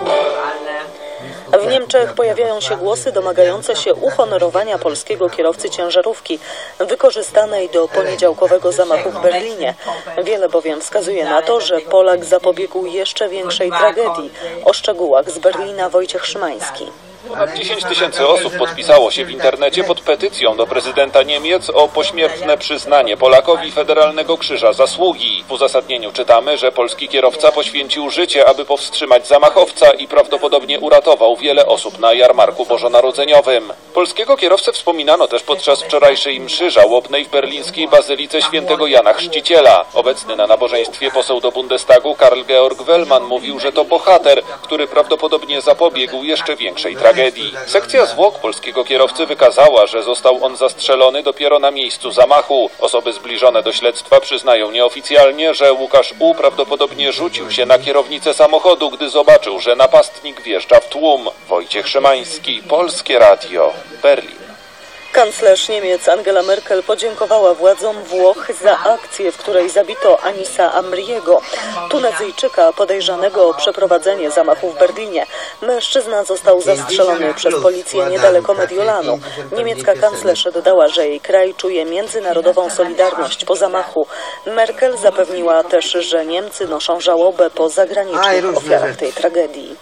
W Niemczech pojawiają się głosy domagające się uhonorowania polskiego kierowcy ciężarówki wykorzystanej do poniedziałkowego zamachu w Berlinie. Wiele bowiem wskazuje na to, że Polak zapobiegł jeszcze większej tragedii. O szczegółach z Berlina Wojciech Szymański. Ponad dziesięć tysięcy osób podpisało się w internecie pod petycją do prezydenta Niemiec o pośmiertne przyznanie Polakowi Federalnego Krzyża Zasługi. W uzasadnieniu czytamy, że polski kierowca poświęcił życie, aby powstrzymać zamachowca i prawdopodobnie uratował wiele osób na jarmarku bożonarodzeniowym. Polskiego kierowcę wspominano też podczas wczorajszej mszy żałobnej w berlińskiej Bazylice Świętego Jana Chrzciciela. Obecny na nabożeństwie poseł do Bundestagu Karl Georg Wellmann mówił, że to bohater, który prawdopodobnie zapobiegł jeszcze większej tragedii. Sekcja zwłok polskiego kierowcy wykazała, że został on zastrzelony dopiero na miejscu zamachu. Osoby zbliżone do śledztwa przyznają nieoficjalnie, że Łukasz U. prawdopodobnie rzucił się na kierownicę samochodu, gdy zobaczył, że napastnik wjeżdża w tłum. Wojciech Szymański, Polskie Radio, Berlin. Kanclerz Niemiec Angela Merkel podziękowała władzom Włoch za akcję, w której zabito Anisa Amriego, Tunezyjczyka podejrzanego o przeprowadzenie zamachu w Berlinie. Mężczyzna został zastrzelony przez policję niedaleko Mediolanu. Niemiecka kanclerz dodała, że jej kraj czuje międzynarodową solidarność po zamachu. Merkel zapewniła też, że Niemcy noszą żałobę po zagranicznych ofiarach tej tragedii.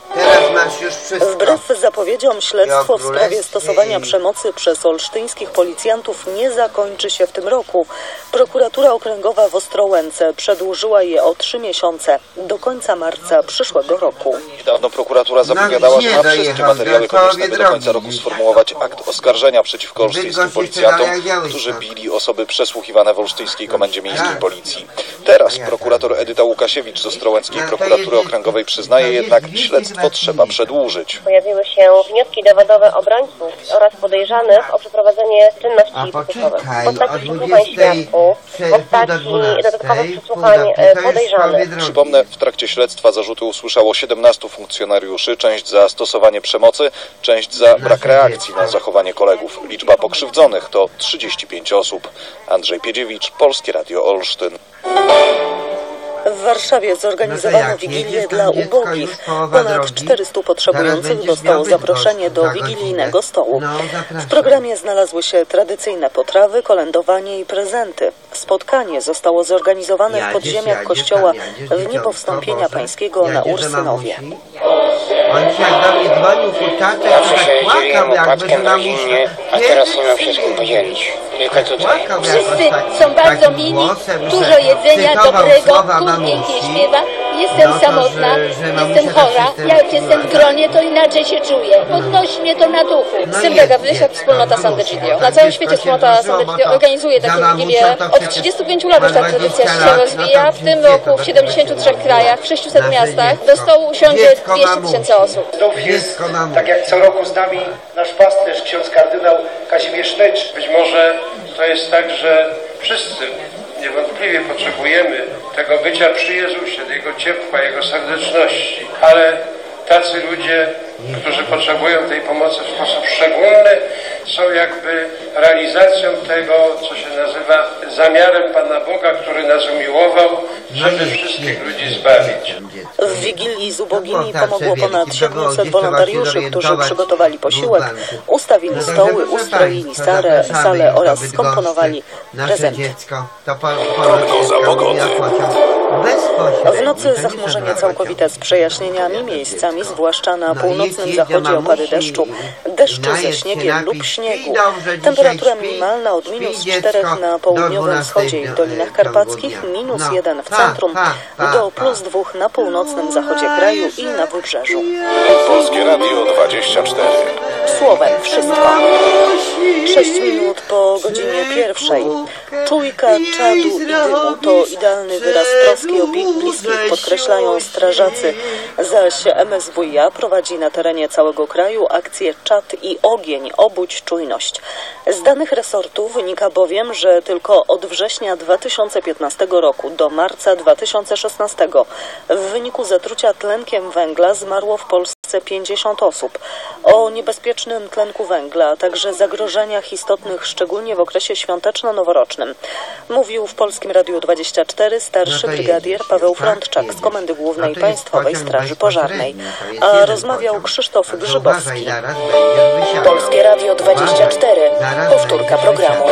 Wbrew zapowiedziom śledztwo w sprawie stosowania przemocy przez olsztyńskich policjantów nie zakończy się w tym roku. Prokuratura Okręgowa w Ostrołęce przedłużyła je o trzy miesiące do końca marca przyszłego roku. Niedawno prokuratura zapowiadała, że ma wszystkie materiały konieczne, by do końca roku sformułować akt oskarżenia przeciwko olsztyńskim policjantom, którzy bili osoby przesłuchiwane w olsztyńskiej komendzie miejskiej policji. Teraz prokurator Edyta Łukasiewicz z Ostrołęckiej Prokuratury Okręgowej przyznaje jednak, śledztwo trzeba przedłużyć. Pojawiły się wnioski dowodowe obrońców oraz podejrzanych o przeprowadzenie czynności pokusowych. W postaci przesłuchań świadków, w postaci dodatkowych przesłuchań podejrzanych. Przypomnę, w trakcie śledztwa zarzuty usłyszało siedemnastu funkcjonariuszy, część za stosowanie przemocy, część za brak reakcji na zachowanie kolegów. Liczba pokrzywdzonych to trzydzieści pięć osób. Andrzej Piedziewicz, Polskie Radio Olsztyn. W Warszawie zorganizowano wigilię dla ubogich. Ponad czterystu potrzebujących dostało zaproszenie do wigilijnego stołu. W programie znalazły się tradycyjne potrawy, kolędowanie i prezenty. Spotkanie zostało zorganizowane w podziemiach kościoła w Niebo Wstąpienia Pańskiego na Ursynowie. On się jak do mnie dzwonił kurczaczek, to tak płakał, jakby żona mu się... A teraz nie mam się z kim podzielić. Tylko tutaj. Wszyscy są bardzo mili, dużo jedzenia, dobrego, chór pięknie śpiewa. Jestem samotna, jestem chora. Jak jestem w gronie, to inaczej się czuję. Podnosi mnie to na duchu. Sylwia Gawrysiak, wspólnota Sant'Egidio. Na całym świecie wspólnota Sant'Egidio organizuje takie wigilię. Od trzydziestu pięciu lat już ta tradycja się rozwija. W tym roku w siedemdziesięciu trzech krajach, w sześciuset miastach. Do stołu usiądzie dwieście tysięcy osób. Znów jest, tak jak co roku z nami, nasz pasterz, ksiądz kardynał Kazimierz Necz. Być może to jest tak, że wszyscy niewątpliwie potrzebujemy tego bycia przy Jezusie, Jego ciepła, Jego serdeczności, ale tacy ludzie, którzy potrzebują tej pomocy w sposób szczególny, są jakby realizacją tego, co się nazywa zamiarem Pana Boga, który nas umiłował, żeby wszystkich ludzi zbawić. W Wigilii z ubogimi pomogło ponad siedemset wolontariuszy, którzy przygotowali posiłek, ustawili stoły, ustroili salę, salę oraz skomponowali prezenty. Prognoza pogody. W nocy zachmurzenie całkowite z przejaśnieniami, miejscami, zwłaszcza na północnym zachodzie opady deszczu, deszczu ze śniegiem lub śniegu. Temperatura minimalna od minus czterech na południowym wschodzie i w Dolinach Karpackich, minus jeden w centrum, do plus dwóch na północnym zachodzie kraju i na wybrzeżu. Polskie Radio dwadzieścia cztery. Słowem wszystko. Sześć minut po godzinie pierwszej. Czujka czadu i dymu to idealny wyraz troski o bliskich, podkreślają strażacy. Zaś M S W iA prowadzi na terenie całego kraju akcję Czad i ogień, obudź czujność. Z danych resortu wynika bowiem, że tylko od września dwa tysiące piętnastego roku do marca dwa tysiące szesnastego w wyniku zatrucia tlenkiem węgla zmarło w Polsce pięćdziesiąt osób. O niebezpiecznym tlenku węgla, a także zagrożeniach istotnych szczególnie w okresie świąteczno-noworocznym mówił w Polskim Radiu dwadzieścia cztery starszy brygadier Paweł Frądczak z Komendy Głównej Państwowej Straży Pożarnej, a rozmawiał Krzysztof Grzybowski. Polskie Radio dwadzieścia cztery. Powtórka programu.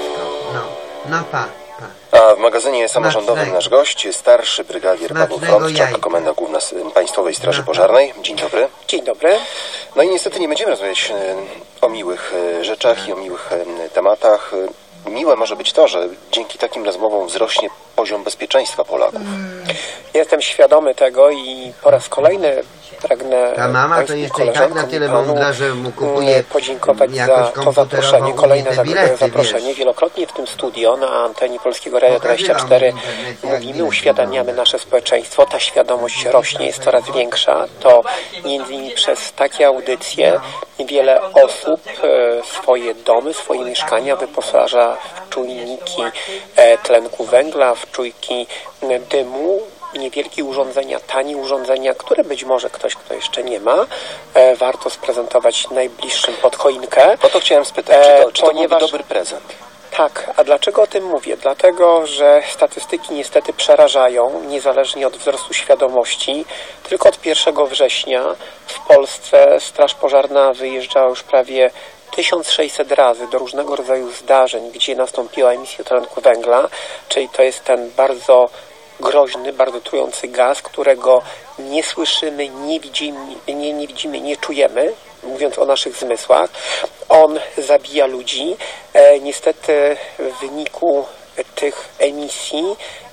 A w magazynie samorządowym nasz gość, starszy brygadier Paweł Frądczak, Komenda Główna Państwowej Straży Pożarnej. Dzień dobry. Dzień dobry. No i niestety nie będziemy rozmawiać o miłych rzeczach i o miłych tematach. Miłe może być to, że dzięki takim rozmowom wzrośnie poziom bezpieczeństwa Polaków. Jestem świadomy tego i po raz kolejny pragnę Ta mama to jeszcze i tak na tyle mądra, że mu kupuje podziękować za to zaproszenie, kolejne bilety, zaproszenie. wiesz. Wielokrotnie w tym studio na antenie Polskiego Radia dwadzieścia cztery mówimy, uświadamiamy nasze społeczeństwo. Ta świadomość rośnie, jest coraz większa. To między innymi przez takie audycje wiele osób swoje domy, swoje mieszkania wyposaża w czujniki tlenku węgla, w czujki dymu. Niewielkie urządzenia, tanie urządzenia, które być może ktoś, kto jeszcze nie ma, e, warto sprezentować najbliższym pod choinkę. O to chciałem spytać, czy to, czy to ponieważ... byłby dobry prezent? Tak, a dlaczego o tym mówię? Dlatego, że statystyki niestety przerażają, niezależnie od wzrostu świadomości. Tylko od pierwszego września w Polsce Straż Pożarna wyjeżdżała już prawie tysiąc sześćset razy do różnego rodzaju zdarzeń, gdzie nastąpiła emisja tlenku węgla, czyli to jest ten bardzo groźny, bardzo trujący gaz, którego nie słyszymy, nie widzimy, nie, nie widzimy, nie czujemy, mówiąc o naszych zmysłach. On zabija ludzi. E, niestety w wyniku tych emisji,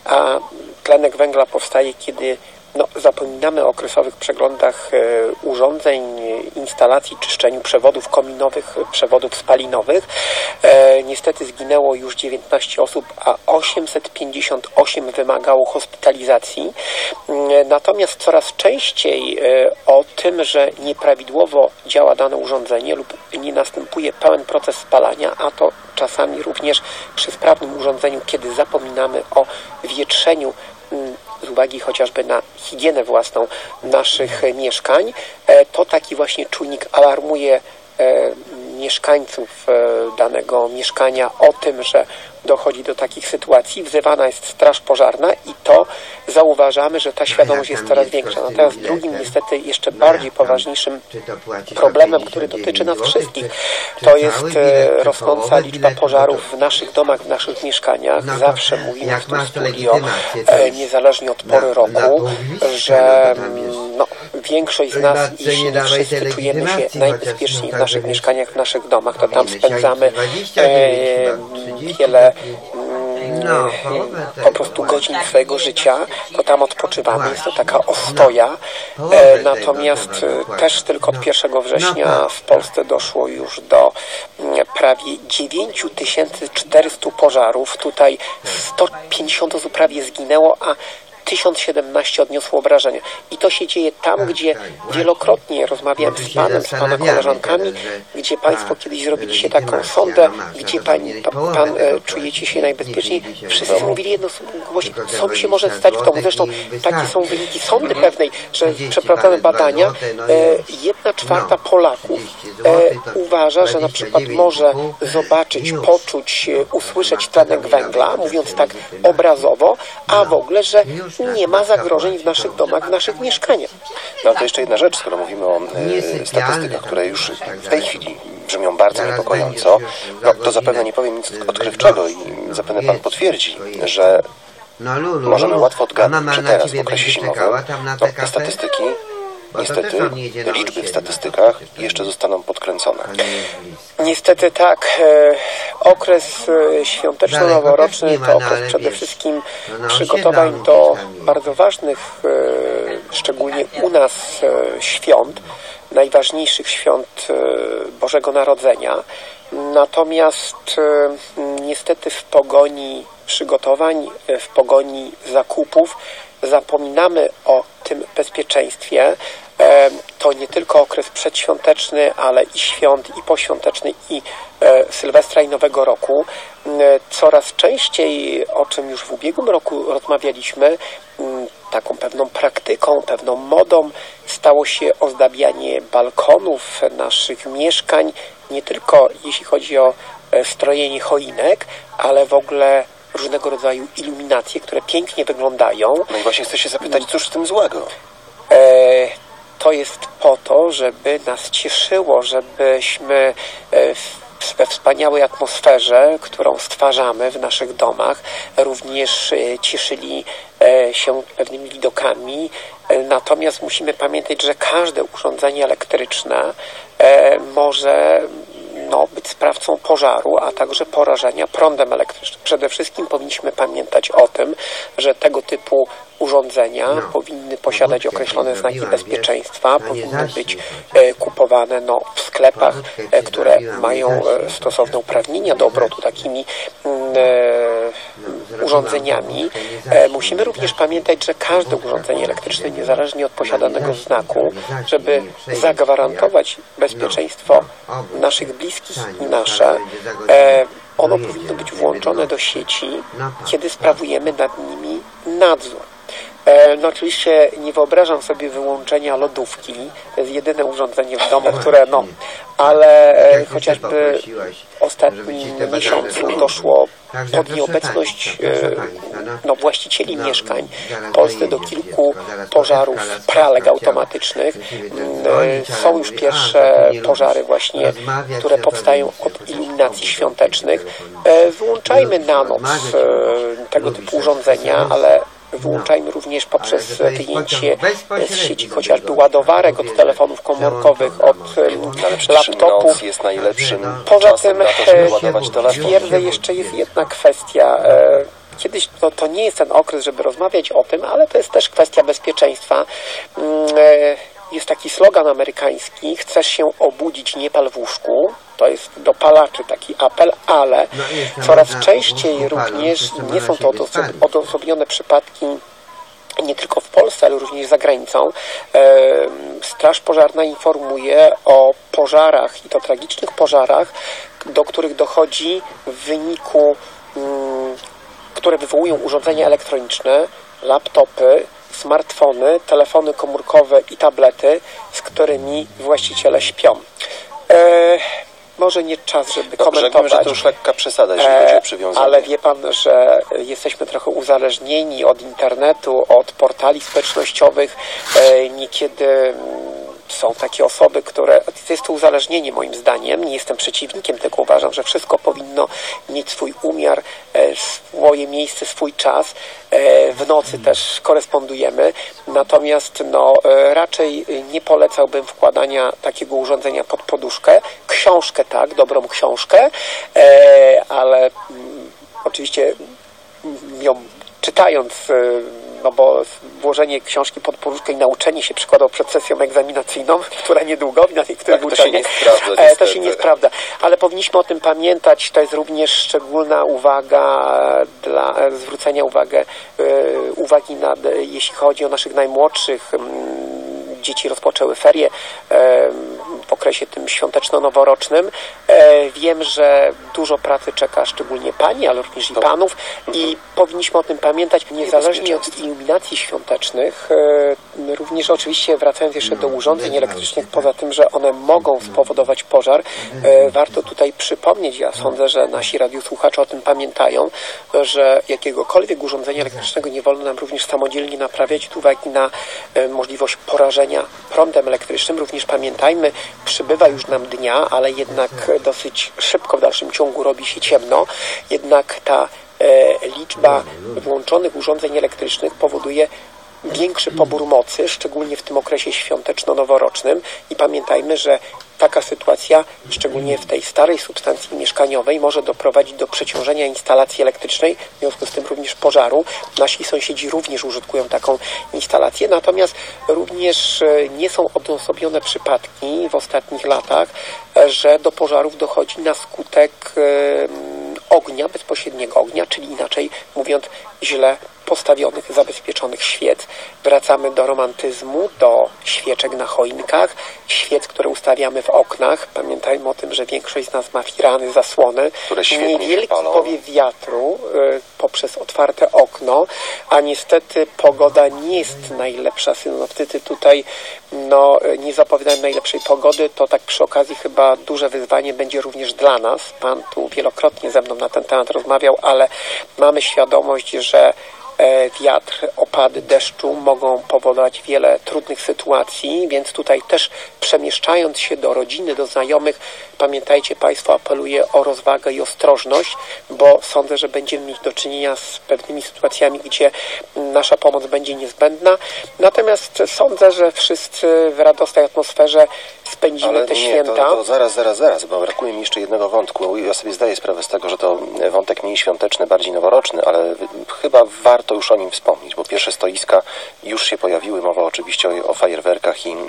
a tlenek węgla powstaje, kiedy no, zapominamy o okresowych przeglądach e, urządzeń, instalacji, czyszczeniu przewodów kominowych, przewodów spalinowych. E, niestety zginęło już dziewiętnaście osób, a osiemset pięćdziesiąt osiem wymagało hospitalizacji. E, natomiast coraz częściej e, o tym, że nieprawidłowo działa dane urządzenie lub nie następuje pełen proces spalania, a to czasami również przy sprawnym urządzeniu, kiedy zapominamy o wietrzeniu m, z uwagi chociażby na higienę własną naszych mieszkań, to taki właśnie czujnik alarmuje mieszkańców danego mieszkania o tym, że dochodzi do takich sytuacji. Wzywana jest Straż Pożarna i to zauważamy, że ta świadomość jest coraz większa. Natomiast drugim, niestety jeszcze bardziej poważniejszym problemem, który dotyczy nas wszystkich, to jest rosnąca liczba pożarów w naszych domach, w naszych mieszkaniach. Zawsze mówimy w tym studio, niezależnie od pory roku, że no, większość z nas, jeśli nie wszyscy czujemy się najbezpieczniej w naszych mieszkaniach, w naszych domach, to tam spędzamy e, wiele No, po prostu godzin swojego życia, to tam odpoczywamy, jest to taka ostoja. E, natomiast też tylko od pierwszego września w Polsce doszło już do prawie dziewięć tysięcy czterysta pożarów. Tutaj sto pięćdziesiąt osób prawie zginęło, a tysiąc siedemnaście odniosło obrażenia. I to się dzieje tam, gdzie wielokrotnie rozmawiałem z panem, z pana koleżankami, gdzie państwo kiedyś zrobiliście taką sondę, gdzie pan, pan, pan e, czujecie się najbezpieczniej. Wszyscy mówili jedno głośno, co się może stać w domu. Zresztą takie są wyniki sondy pewnej, że przeprowadzone badania, e, jedna czwarta Polaków e, uważa, że na przykład może zobaczyć, poczuć, usłyszeć tlenek węgla, mówiąc tak obrazowo, a w ogóle, że nie ma zagrożeń w naszych domach, w naszych mieszkaniach. No to jeszcze jedna rzecz, skoro mówimy o e, statystykach, które już w tej chwili brzmią bardzo niepokojąco, no to zapewne nie powiem nic odkrywczego i zapewne pan potwierdzi, że No Lulu, Możemy Lulu. łatwo A odgadnąć, mama czy na teraz w ciebie okresie będzie zimowym. czekała tam na No, te te kafe? statystyki, Bo to niestety, też on nie jedzie te na liczby w osiedla. statystykach jeszcze zostaną podkręcone. Niestety tak. E, okres e, świąteczno-noworoczny Daleko też to nie ma, no okres ale przede wiesz, wszystkim no na przygotowań osiedla do gdzieś tam jest. bardzo ważnych, e, szczególnie u nas, e, świąt, najważniejszych świąt e, Bożego Narodzenia. Natomiast e, niestety w pogoni przygotowań, e, w pogoni zakupów zapominamy o tym bezpieczeństwie. E, to nie tylko okres przedświąteczny, ale i świąt, i poświąteczny, i e, Sylwestra, i Nowego Roku. E, coraz częściej, o czym już w ubiegłym roku rozmawialiśmy, m, taką pewną praktyką, pewną modą stało się ozdabianie balkonów naszych mieszkań, nie tylko jeśli chodzi o e, strojenie choinek, ale w ogóle różnego rodzaju iluminacje, które pięknie wyglądają. No i właśnie chcę się zapytać, cóż w tym złego? E, to jest po to, żeby nas cieszyło, żebyśmy e, w, we wspaniałej atmosferze, którą stwarzamy w naszych domach, również e, cieszyli e, się pewnymi widokami. E, natomiast musimy pamiętać, że każde urządzenie elektryczne e, może no, być sprawcą pożaru, a także porażenia prądem elektrycznym. Przede wszystkim powinniśmy pamiętać o tym, że tego typu urządzenia no. powinny posiadać określone znaki bezpieczeństwa, powinny być e, kupowane no, w sklepach, e, które mają e, stosowne uprawnienia do obrotu takimi e, urządzeniami. E, musimy również pamiętać, że każde urządzenie elektryczne, niezależnie od posiadanego znaku, żeby zagwarantować bezpieczeństwo naszych bliskich i nasze, e, ono powinno być włączone do sieci, kiedy sprawujemy nad nimi nadzór. No oczywiście nie wyobrażam sobie wyłączenia lodówki, to jest jedyne urządzenie w domu, które no, ale chociażby w ostatnim miesiącu doszło pod nieobecność no, właścicieli mieszkań w Polsce do kilku pożarów pralek automatycznych. Są już pierwsze pożary właśnie, które powstają od iluminacji świątecznych. Wyłączajmy na noc tego typu urządzenia, ale wyłączajmy również poprzez wyjęcie z sieci chociażby ładowarek od telefonów komórkowych, od laptopów. Jest najlepszym Poza tym na to, żeby ładować telefon. twierdzę, jeszcze jest jedna kwestia. Kiedyś to, to nie jest ten okres, żeby rozmawiać o tym, ale to jest też kwestia bezpieczeństwa. Jest taki slogan amerykański: chcesz się obudzić, nie pal w łóżku. To jest do palaczy taki apel, ale coraz częściej również nie są to odosobnione przypadki nie tylko w Polsce, ale również za granicą. Straż Pożarna informuje o pożarach, i to tragicznych pożarach, do których dochodzi w wyniku, które wywołują urządzenia elektroniczne, laptopy, smartfony, telefony komórkowe i tablety, z którymi właściciele śpią. E, może nie czas, żeby no, komentować. Wiem, że to już lekka przesada, jeżeli chodzi o przywiązanie. Ale wie pan, że jesteśmy trochę uzależnieni od internetu, od portali społecznościowych. E, niekiedy są takie osoby, które... To jest to uzależnienie moim zdaniem. Nie jestem przeciwnikiem, tylko uważam, że wszystko powinno mieć swój umiar, swoje miejsce, swój czas. W nocy też korespondujemy. Natomiast no, raczej nie polecałbym wkładania takiego urządzenia pod poduszkę. Książkę tak, dobrą książkę, ale oczywiście ją czytając, no bo włożenie książki pod poduszkę i nauczenie się przykładał przed sesją egzaminacyjną, która niedługo, na niektórych tak, to się nie sprawdza, to się nie sprawdza. Ale powinniśmy o tym pamiętać. To jest również szczególna uwaga dla zwrócenia uwagę, uwagi na, jeśli chodzi o naszych najmłodszych. Dzieci rozpoczęły ferie w okresie tym świąteczno-noworocznym. Wiem, że dużo pracy czeka szczególnie pani, ale również i panów i powinniśmy o tym pamiętać, niezależnie od iluminacji świątecznych. Również oczywiście, wracając jeszcze do urządzeń elektrycznych, poza tym, że one mogą spowodować pożar, warto tutaj przypomnieć, ja sądzę, że nasi radiosłuchacze o tym pamiętają, że jakiegokolwiek urządzenia elektrycznego nie wolno nam również samodzielnie naprawiać z uwagi na możliwość porażenia prądem elektrycznym. Również pamiętajmy, przybywa już nam dnia, ale jednak dosyć szybko w dalszym ciągu robi się ciemno. Jednak ta liczba włączonych urządzeń elektrycznych powoduje większy pobór mocy, szczególnie w tym okresie świąteczno-noworocznym i pamiętajmy, że taka sytuacja, szczególnie w tej starej substancji mieszkaniowej, może doprowadzić do przeciążenia instalacji elektrycznej, w związku z tym również pożaru. Nasi sąsiedzi również użytkują taką instalację, natomiast również nie są odosobnione przypadki w ostatnich latach, że do pożarów dochodzi na skutek ognia, bezpośredniego ognia, czyli inaczej mówiąc źle postawionych, zabezpieczonych świec. Wracamy do romantyzmu, do świeczek na choinkach, świec, które ustawiamy w oknach. Pamiętajmy o tym, że większość z nas ma firany, zasłony. Niewielki powiew wiatru y, poprzez otwarte okno, a niestety pogoda nie jest najlepsza. Synoptycy tutaj no, nie zapowiadają najlepszej pogody. To tak przy okazji chyba duże wyzwanie będzie również dla nas. Pan tu wielokrotnie ze mną na ten temat rozmawiał, ale mamy świadomość, że wiatr, opady deszczu mogą powodować wiele trudnych sytuacji, więc tutaj też przemieszczając się do rodziny, do znajomych, pamiętajcie Państwo, apeluję o rozwagę i ostrożność, bo sądzę, że będziemy mieć do czynienia z pewnymi sytuacjami, gdzie nasza pomoc będzie niezbędna. Natomiast sądzę, że wszyscy w radosnej atmosferze spędzimy Ale te nie, święta. To, to zaraz, zaraz, zaraz, bo brakuje mi jeszcze jednego wątku. Ja sobie zdaję sprawę z tego, że to wątek mniej świąteczny, bardziej noworoczny, ale chyba warto już o nim wspomnieć, bo pierwsze stoiska już się pojawiły. Mowa oczywiście o, o fajerwerkach i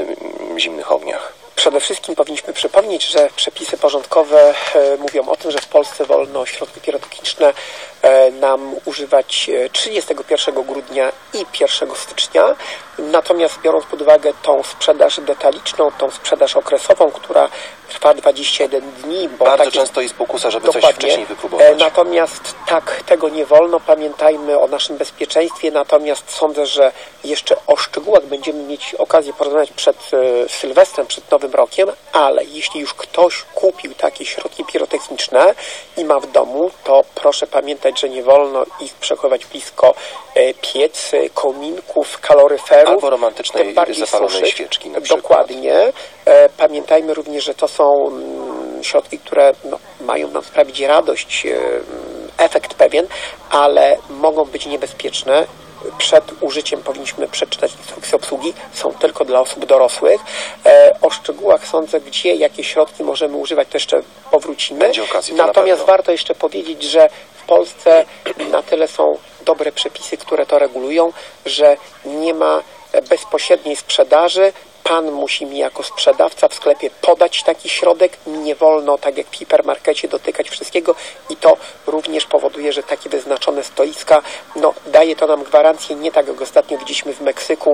e, zimnych ogniach. Przede wszystkim powinniśmy przypomnieć, że przepisy porządkowe e, mówią o tym, że w Polsce wolno środki pirotechniczne e, nam używać trzydziestego pierwszego grudnia i pierwszego stycznia. Natomiast biorąc pod uwagę tą sprzedaż detaliczną, tą sprzedaż okresową, która trwa dwadzieścia jeden dni. Bo Bardzo tak często jest pokusa, żeby dokładnie. coś wcześniej wypróbować. Natomiast tak, tego nie wolno. Pamiętajmy o naszym bezpieczeństwie. Natomiast sądzę, że jeszcze o szczegółach będziemy mieć okazję porozmawiać przed e, Sylwestrem, przed Nowym Rokiem, ale jeśli już ktoś kupił takie środki pirotechniczne i ma w domu, to proszę pamiętać, że nie wolno ich przechowywać blisko e, piecy, kominków, kaloryferów. Albo romantycznej zapalonej suszyć. świeczki na przykład. Dokładnie. E, pamiętajmy również, że to są mm, środki, które no, mają nam sprawić radość, e, efekt pewien, ale mogą być niebezpieczne. Przed użyciem powinniśmy przeczytać instrukcję obsługi. Są tylko dla osób dorosłych. E, o szczegółach sądzę, gdzie, jakie środki możemy używać, to jeszcze powrócimy. Będzie okazji, to Natomiast na pewno. warto jeszcze powiedzieć, że w Polsce na tyle są dobre przepisy, które to regulują, że nie ma bezpośredniej sprzedaży. Pan musi mi jako sprzedawca w sklepie podać taki środek. Nie wolno, tak jak w hipermarkecie, dotykać wszystkiego i to również powoduje, że takie wyznaczone stoiska, no daje to nam gwarancję, nie tak jak ostatnio widzieliśmy w Meksyku,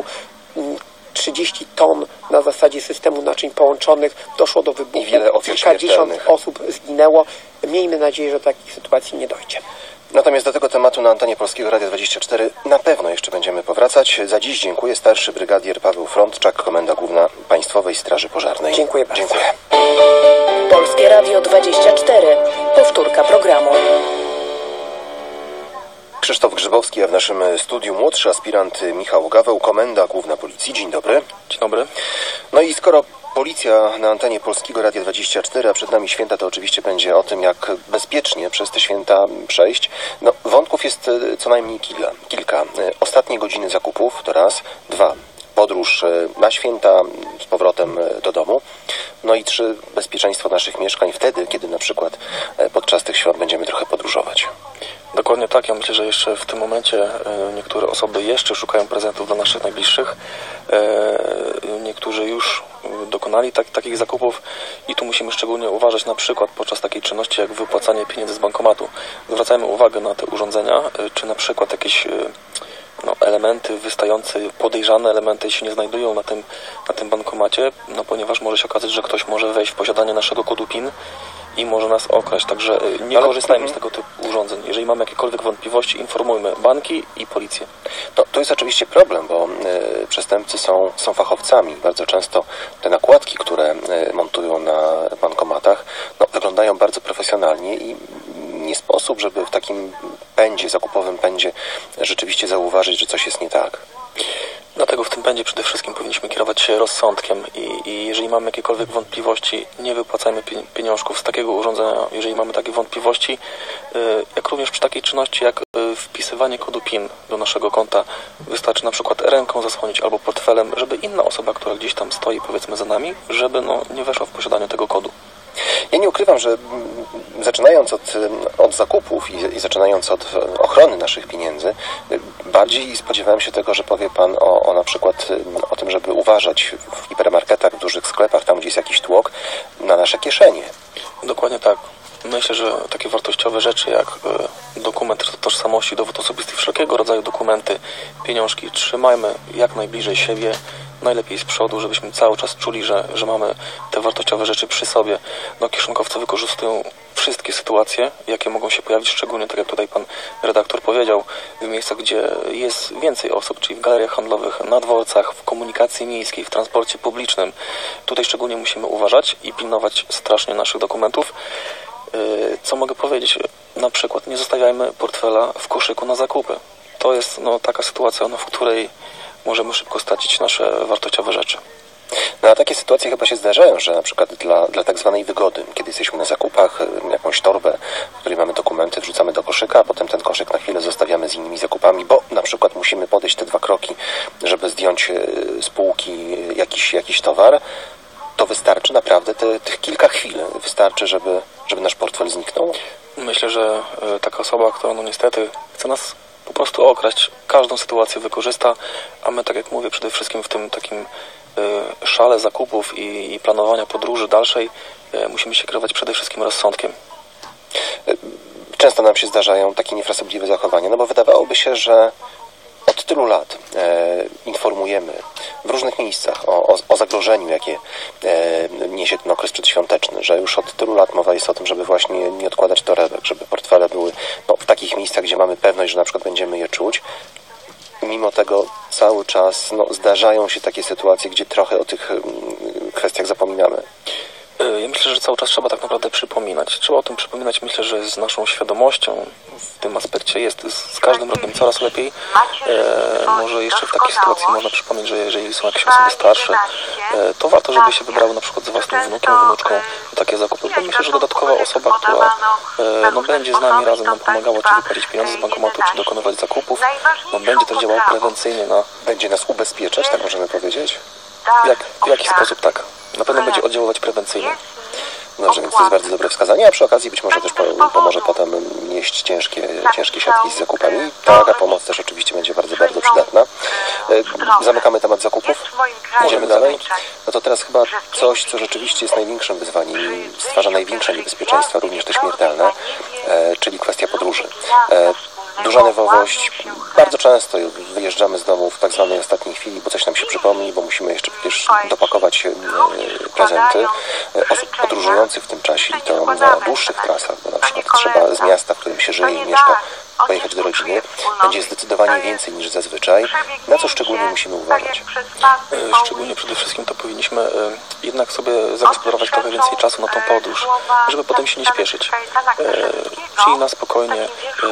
trzydzieści ton na zasadzie systemu naczyń połączonych, doszło do wybuchu, I wiele ofiar kilkadziesiąt śmiertelnych. osób zginęło. Miejmy nadzieję, że do takich sytuacji nie dojdzie. Natomiast do tego tematu na antenie Polskiego Radia dwadzieścia cztery na pewno jeszcze będziemy powracać. Za dziś dziękuję. Starszy brygadier Paweł Frądczak, Komenda Główna Państwowej Straży Pożarnej. Dziękuję bardzo. Dziękuję. Polskie Radio dwadzieścia cztery. Powtórka programu. Krzysztof Grzybowski, a w naszym studiu młodszy aspirant Michał Gaweł, Komenda Główna Policji. Dzień dobry. Dzień dobry. No i skoro policja na antenie Polskiego Radia dwadzieścia cztery, a przed nami święta, to oczywiście będzie o tym, jak bezpiecznie przez te święta przejść. No, wątków jest co najmniej kilka. kilka. Ostatnie godziny zakupów to raz, dwa. Podróż na święta z powrotem do domu. No i trzy. Bezpieczeństwo naszych mieszkań wtedy, kiedy na przykład podczas tych świąt będziemy trochę podróżować. Dokładnie tak. Ja myślę, że jeszcze w tym momencie niektóre osoby jeszcze szukają prezentów dla naszych najbliższych. Niektórzy już dokonali tak, takich zakupów i tu musimy szczególnie uważać na przykład podczas takiej czynności jak wypłacanie pieniędzy z bankomatu. Zwracajmy uwagę na te urządzenia, czy na przykład jakieś no, elementy wystające, podejrzane elementy się nie znajdują na tym, na tym bankomacie, no ponieważ może się okazać, że ktoś może wejść w posiadanie naszego kodu PIN i może nas okraść. Także nie Ale... korzystajmy z tego typu urządzeń. Jeżeli mamy jakiekolwiek wątpliwości, informujmy banki i policję. No, to jest oczywiście problem, bo y, przestępcy są, są fachowcami. Bardzo często te nakładki, które y, montują na bankomatach, no, wyglądają bardzo profesjonalnie i nie sposób, żeby w takim pędzie, zakupowym pędzie rzeczywiście zauważyć, że coś jest nie tak. Dlatego w tym pędzie przede wszystkim powinniśmy kierować się rozsądkiem i, i jeżeli mamy jakiekolwiek wątpliwości, nie wypłacajmy pieniążków z takiego urządzenia, jeżeli mamy takie wątpliwości, jak również przy takiej czynności jak wpisywanie kodu PIN do naszego konta. Wystarczy na przykład ręką zasłonić albo portfelem, żeby inna osoba, która gdzieś tam stoi powiedzmy za nami, żeby no, nie weszła w posiadanie tego kodu. Ja nie ukrywam, że zaczynając od, od zakupów i, i zaczynając od ochrony naszych pieniędzy, bardziej spodziewałem się tego, że powie Pan o, o na przykład o tym, żeby uważać w hipermarketach, w dużych sklepach, tam gdzie jest jakiś tłok, na nasze kieszenie. Dokładnie tak. Myślę, że takie wartościowe rzeczy jak dokument tożsamości, dowód osobisty, wszelkiego rodzaju dokumenty, pieniążki trzymajmy jak najbliżej siebie, najlepiej z przodu, żebyśmy cały czas czuli, że, że mamy te wartościowe rzeczy przy sobie. No, kieszonkowcy wykorzystują wszystkie sytuacje, jakie mogą się pojawić, szczególnie tak jak tutaj pan redaktor powiedział, w miejscach, gdzie jest więcej osób, czyli w galeriach handlowych, na dworcach, w komunikacji miejskiej, w transporcie publicznym. Tutaj szczególnie musimy uważać i pilnować strasznie naszych dokumentów. Co mogę powiedzieć? Na przykład nie zostawiajmy portfela w koszyku na zakupy. To jest no, taka sytuacja, no, w której możemy szybko stracić nasze wartościowe rzeczy. No a takie sytuacje chyba się zdarzają, że na przykład dla, dla tak zwanej wygody, kiedy jesteśmy na zakupach, jakąś torbę, w której mamy dokumenty, wrzucamy do koszyka, a potem ten koszyk na chwilę zostawiamy z innymi zakupami, bo na przykład musimy podejść te dwa kroki, żeby zdjąć z półki jakiś, jakiś towar, to wystarczy naprawdę, te, tych kilka chwil wystarczy, żeby, żeby nasz portfel zniknął? Myślę, że taka osoba, która no niestety chce nas po prostu okraść, każdą sytuację wykorzysta, a my, tak jak mówię, przede wszystkim w tym takim y, szale zakupów i, i planowania podróży dalszej y, musimy się kierować przede wszystkim rozsądkiem. Często nam się zdarzają takie niefrasobliwe zachowania, no bo wydawałoby się, że od tylu lat e, informujemy w różnych miejscach o, o, o zagrożeniu, jakie e, niesie ten okres przedświąteczny, że już od tylu lat mowa jest o tym, żeby właśnie nie odkładać torebek, żeby portfele były no, w takich miejscach, gdzie mamy pewność, że na przykład będziemy je czuć. Mimo tego cały czas no, zdarzają się takie sytuacje, gdzie trochę o tych mm, kwestiach zapominamy. Ja myślę, że cały czas trzeba tak naprawdę przypominać. Trzeba o tym przypominać, myślę, że z naszą świadomością w tym aspekcie jest z każdym rokiem coraz lepiej. E, może jeszcze w takiej sytuacji można przypomnieć, że jeżeli są jakieś osoby starsze, e, to warto, żeby się wybrały na przykład z własnym wnukiem, wnuczką na takie zakupy, bo myślę, że dodatkowa osoba, która e, no, będzie z nami razem nam pomagała, czy wypłacić pieniądze z bankomatu, czy dokonywać zakupów, no, będzie to działało prewencyjnie na... Będzie nas ubezpieczać, tak możemy powiedzieć? Jak, w jaki sposób tak? Na pewno będzie oddziaływać prewencyjnie. Dobrze, więc to jest bardzo dobre wskazanie, a przy okazji być może też pomoże potem nieść ciężkie, ciężkie siatki z zakupami. Taka pomoc też oczywiście będzie bardzo, bardzo przydatna. Zamykamy temat zakupów. Idziemy dalej. No to teraz chyba coś, co rzeczywiście jest największym wyzwaniem i stwarza największe niebezpieczeństwa, również te śmiertelne, czyli kwestia podróży. Duża nerwowość. Bardzo często wyjeżdżamy z domu w tak zwanej ostatniej chwili, bo coś nam się przypomni, bo musimy jeszcze przecież dopakować prezenty. Osób podróżujących w tym czasie i to na dłuższych trasach, bo na przykład trzeba z miasta, w którym się żyje i mieszka, pojechać do rodziny, będzie zdecydowanie więcej niż zazwyczaj. Na co szczególnie musimy uważać? Szczególnie przede wszystkim to powinniśmy jednak sobie zagospodarować trochę więcej czasu na tą podróż, żeby potem się nie śpieszyć. Czyli na spokojnie,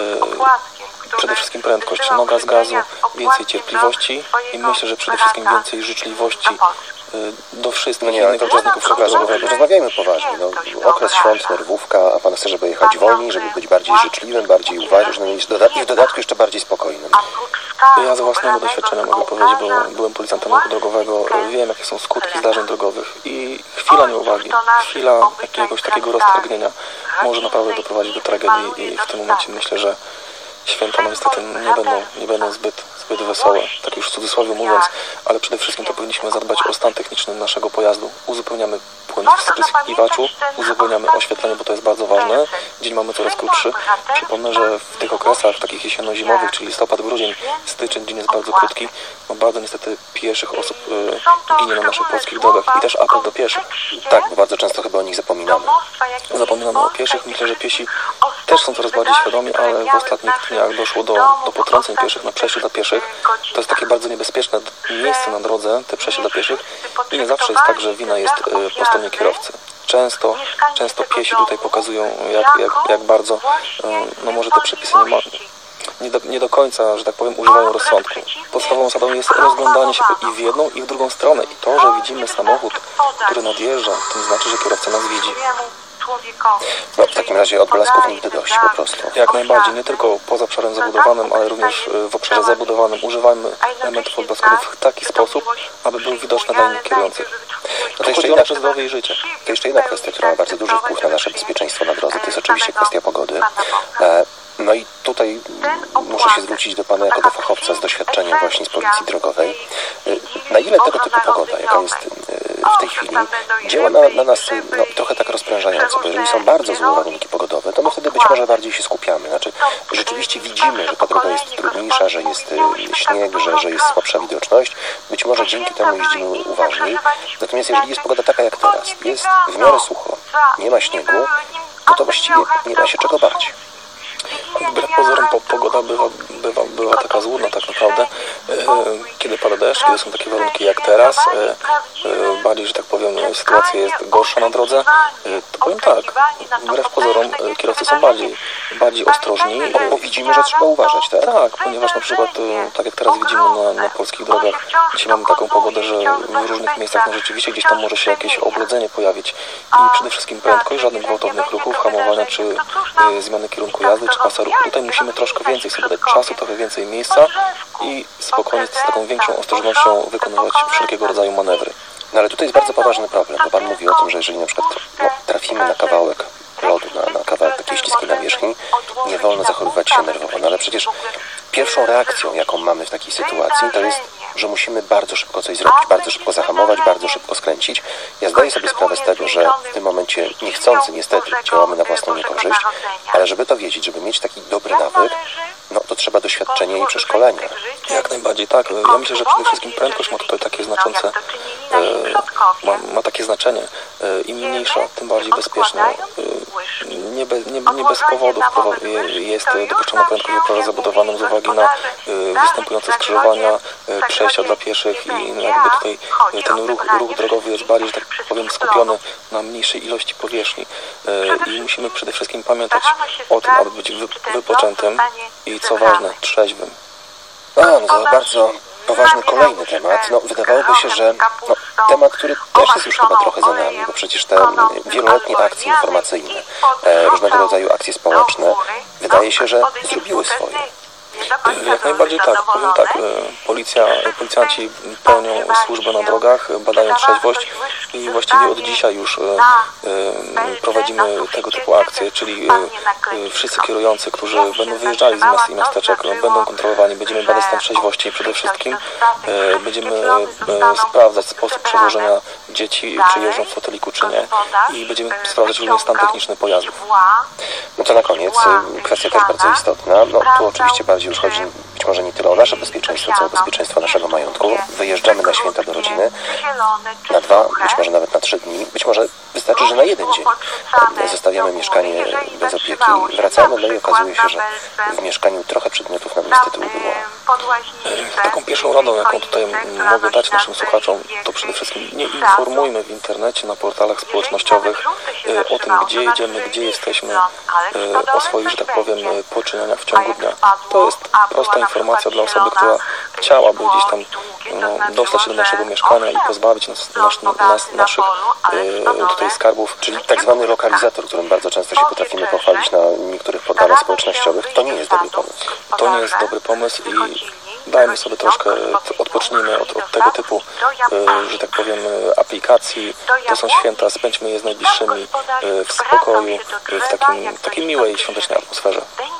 przede wszystkim prędkość, noga z gazu, więcej cierpliwości i myślę, że przede wszystkim więcej życzliwości do wszystkich no nie, innych uczestników ruchu. Rozmawiajmy poważnie. No, okres świąt, nerwówka, a pan chce, żeby jechać wolniej, żeby być bardziej życzliwym, bardziej uważnym i w dodatku jeszcze bardziej spokojnym. Ja z własnego doświadczenia mogę powiedzieć, bo byłem policjantem ruchu drogowego, wiem jakie są skutki zdarzeń drogowych i chwila nieuwagi, chwila jakiegoś takiego roztargnienia może naprawdę doprowadzić do tragedii i w tym momencie myślę, że święta no niestety nie będą, nie będą zbyt, zbyt wesołe, tak już w cudzysłowie mówiąc, ale przede wszystkim to powinniśmy zadbać o stan techniczny naszego pojazdu. Uzupełniamy płyn w spryskiwaczu, uzupełniamy oświetlenie, bo to jest bardzo ważne. Dzień mamy coraz krótszy. Przypomnę, że w tych okresach takich jesienno-zimowych, czyli listopad, grudzień, styczeń, dzień jest bardzo krótki. No bardzo niestety pieszych osób y, ginie na naszych polskich drogach i też apel do pieszych. Tak, bo bardzo często chyba o nich zapominamy. Zapominamy o pieszych. Myślę, że piesi też są coraz bardziej świadomi, ale w ostatnich dniach doszło do, do potrąceń pieszych na przejściu dla pieszych. To jest takie bardzo niebezpieczne miejsce na drodze, te przejście dla pieszych i nie zawsze jest tak, że wina jest y, po stronie kierowcy. Często, często piesi tutaj pokazują, jak, jak, jak bardzo, y, no może te przepisy nie, mo nie do, nie do końca, że tak powiem, używają rozsądku. Podstawową zasadą jest rozglądanie się i w jedną, i w drugą stronę. I to, że widzimy samochód, który nadjeżdża, to nie znaczy, że kierowca nas widzi. No, w takim razie odblasków nigdy dość po prostu. Jak najbardziej, nie tylko poza obszarem zabudowanym, ale również w obszarze zabudowanym używajmy elementów odblaskowych w taki sposób, aby były widoczne dla innych kierujących. No to jeszcze jedna, przez zdrowie i życie. To jeszcze jedna kwestia, która ma bardzo duży wpływ na nasze bezpieczeństwo na drodze, to jest oczywiście kwestia pogody. No i tutaj muszę się zwrócić do Pana jako do fachowca z doświadczeniem właśnie z policji drogowej. Na ile tego typu pogoda, jaka jest w tej chwili, działa na, na nas no, trochę tak rozprężająco, bo jeżeli są bardzo złe warunki pogodowe, to my wtedy być może bardziej się skupiamy. Znaczy, rzeczywiście widzimy, że ta droga jest trudniejsza, że jest śnieg, że, że jest słabsza widoczność. Być może dzięki temu jeździmy uważniej. Natomiast jeżeli jest pogoda taka jak teraz, jest w miarę sucho, nie ma śniegu, no to właściwie nie ma się czego bać. Wbrew pozorom po, pogoda bywa, bywa, bywa taka złudna tak naprawdę, e, kiedy pada deszcz, kiedy są takie warunki jak teraz, e, e, bardziej, że tak powiem, sytuacja jest gorsza na drodze, e, to powiem tak, wbrew pozorom e, kierowcy są bardziej, bardziej ostrożni, bo, bo widzimy, że trzeba uważać, tak? Tak, ponieważ na przykład, e, tak jak teraz widzimy na, na polskich drogach, dzisiaj mamy taką pogodę, że w różnych miejscach no, rzeczywiście gdzieś tam może się jakieś oblodzenie pojawić i przede wszystkim prędkość, żadnych gwałtownych ruchów, hamowania czy e, zmiany kierunku jazdy, czy pasa ruchu. Tutaj musimy troszkę więcej sobie dać czasu, trochę więcej miejsca i spokojnie z taką większą ostrożnością wykonywać wszelkiego rodzaju manewry. No ale tutaj jest bardzo poważny problem, bo Pan mówi o tym, że jeżeli na przykład no, trafimy na kawałek lodu, na, na kawałek takiej śliskiej nawierzchni, nie wolno zachowywać się nerwowo. No ale przecież pierwszą reakcją, jaką mamy w takiej sytuacji, to jest, że musimy bardzo szybko coś zrobić, bardzo szybko zahamować, bardzo szybko skręcić. Ja zdaję sobie sprawę z tego, że w tym momencie niechcący niestety działamy na własną niekorzyść, ale żeby to wiedzieć, żeby mieć taki dobry nawyk, no to trzeba doświadczenia i przeszkolenia. Jak najbardziej tak. Ja myślę, że przede wszystkim prędkość ma tutaj takie znaczące, e, ma, ma takie znaczenie. E, Im mniejsza, tym bardziej bezpieczna. E, nie, be, nie, nie bez powodów jest dopuszczona prędkość w obszarze zabudowanym z uwagi na e, występujące skrzyżowania, e, przejścia dla pieszych i jakby tutaj e, ten ruch, ruch drogowy jest bardziej, że tak powiem, skupiony na mniejszej ilości powierzchni. E, I musimy przede wszystkim pamiętać o tym, aby być wy, wypoczętym i co ważne, trzeźwym. A, no to bardzo poważny kolejny temat. No, wydawałoby się, że no, temat, który też jest już chyba trochę za nami, bo przecież te wieloletnie akcje informacyjne, e, różnego rodzaju akcje społeczne, wydaje się, że zrobiły swoje. Jak najbardziej tak, powiem tak, policja, policjanci pełnią służbę na drogach, badają trzeźwość i właściwie od dzisiaj już prowadzimy tego typu akcje, czyli wszyscy kierujący, którzy będą wyjeżdżali z miast i miasteczek, będą kontrolowani, będziemy badać stan trzeźwości i przede wszystkim będziemy sprawdzać sposób przewożenia dzieci, czy jeżdżą w foteliku, czy nie, i będziemy sprawdzać również stan techniczny pojazdów. No to na koniec, kwestia też bardzo istotna, no tu oczywiście bardziej już chodzi być może nie tyle o nasze bezpieczeństwo, co o bezpieczeństwo naszego majątku. Wyjeżdżamy na święta do rodziny, na dwa, być może nawet na trzy dni, być może wystarczy, że na jeden dzień zostawiamy mieszkanie bez opieki, wracamy, no i okazuje się, że w mieszkaniu trochę przedmiotów nam niestety ubyło. Taką pierwszą radą, jaką tutaj mogę dać naszym słuchaczom, to przede wszystkim nie informujmy w internecie, na portalach społecznościowych o tym, gdzie jedziemy, gdzie jesteśmy, o swoich, że tak powiem, poczynaniach w ciągu dnia. To jest prosta informacja dla osoby, która chciałaby gdzieś tam no, dostać się do naszego mieszkania i pozbawić nas, nas, nas naszych e, tutaj skarbów. Czyli tak zwany lokalizator, którym bardzo często się potrafimy pochwalić na niektórych portalach społecznościowych, to nie jest dobry pomysł. To nie jest dobry pomysł i dajmy sobie troszkę, odpocznijmy od, od tego typu, e, że tak powiem, aplikacji. To są święta, spędźmy je z najbliższymi e, w spokoju, w takim, takiej miłej, świątecznej atmosferze.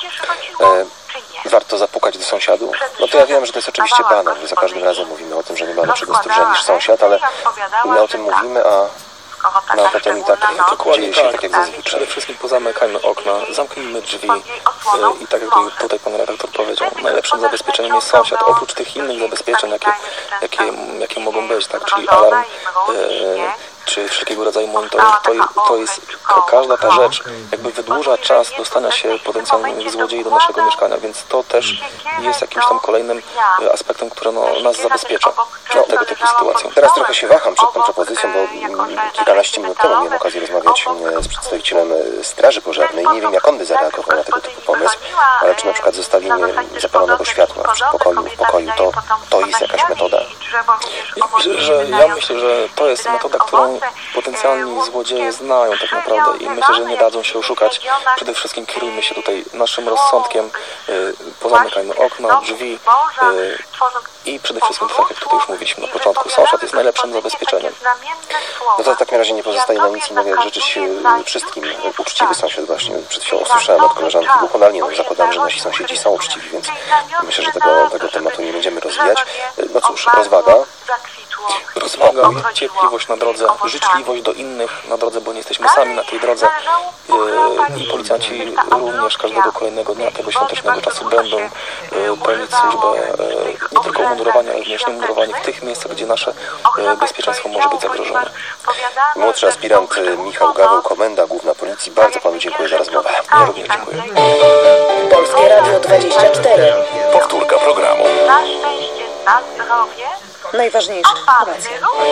E, warto zapukać do sąsiadów? No to ja wiem, że to jest oczywiście banał, że za każdym razem mówimy o tym, że nie ma lepszego stróża niż sąsiad, ale my o tym mówimy, a no potem i tak dzieje się tak jak zazwyczaj. Przede wszystkim pozamykajmy okna, zamknijmy drzwi i tak jak tutaj pan redaktor powiedział, najlepszym zabezpieczeniem jest sąsiad, oprócz tych innych zabezpieczeń, jakie, jakie, jakie mogą być, tak, czyli alarm, czy wszelkiego rodzaju monitoring, to, to jest każda ta rzecz jakby wydłuża czas dostania się potencjalnych złodziei do naszego mieszkania, więc to też jest jakimś tam kolejnym aspektem, który no, nas zabezpiecza przed tego typu sytuacją. Teraz trochę się waham przed tą propozycją, bo kilkanaście minut temu miałem okazję rozmawiać z przedstawicielem Straży Pożarnej. Nie wiem, jak on by zareagował na tego typu pomysł, ale czy na przykład zostawienie zapalonego światła w przedpokoju, w pokoju, to, to jest jakaś metoda? Ja myślę, że, ja myślę, że to jest metoda, którą potencjalni złodzieje znają tak naprawdę i myślę, że nie dadzą się oszukać. Przede wszystkim kierujmy się tutaj naszym rozsądkiem, yy, pozamykajmy okna, drzwi yy, i przede wszystkim, tak jak tutaj już mówiliśmy na początku, sąsiad jest najlepszym zabezpieczeniem. No to w takim razie nie pozostaje nam nic innego, jak życzyć wszystkim uczciwy sąsiad. Właśnie przed chwilą usłyszałem od koleżanki Buchon, ale nie, no, zakładam, że nasi sąsiedzi są uczciwi, więc myślę, że tego, tego tematu nie będziemy rozwijać. No cóż, rozwaga. Rozwaga, cierpliwość na drodze, życzliwość do innych na drodze, bo nie jesteśmy sami na tej drodze i policjanci również każdego kolejnego dnia tego świątecznego czasu będą pełnić służbę nie tylko umundurowania, ale również nieumudurowania w tych miejscach, gdzie nasze bezpieczeństwo może być zagrożone. Młodszy aspirant Michał Gaweł, Komenda Główna Policji. Bardzo panu dziękuję za rozmowę. Ja również dziękuję. Polskie Radio dwadzieścia cztery. Powtórka programu. Na szczęście, na zdrowie. Najważniejsze informacje.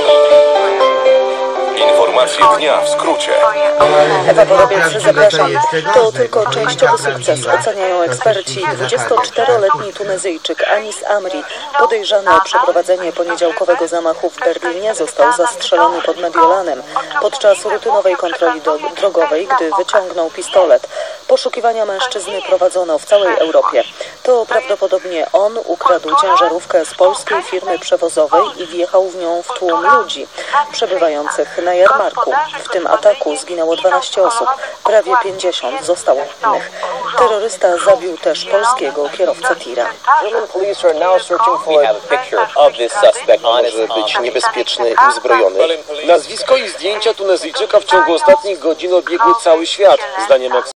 Informacje dnia w skrócie. Ewa Borowiec, zapraszam. To tylko częściowy sukces, oceniają eksperci. dwudziestoczteroletni Tunezyjczyk Anis Amri, podejrzany o przeprowadzenie poniedziałkowego zamachu w Berlinie, został zastrzelony pod Mediolanem podczas rutynowej kontroli do, drogowej, gdy wyciągnął pistolet. Poszukiwania mężczyzny prowadzono w całej Europie. To prawdopodobnie on ukradł ciężarówkę z polskiej firmy przewozowej i wjechał w nią w tłum ludzi przebywających na jarmarku. W tym ataku zginęło dwanaście osób, prawie pięćdziesiąt zostało rannych. Terrorysta zabił też polskiego kierowcę tira. Może być niebezpieczny i uzbrojony. Nazwisko i zdjęcia Tunezyjczyka w ciągu ostatnich godzin obiegły cały świat. Zdaniem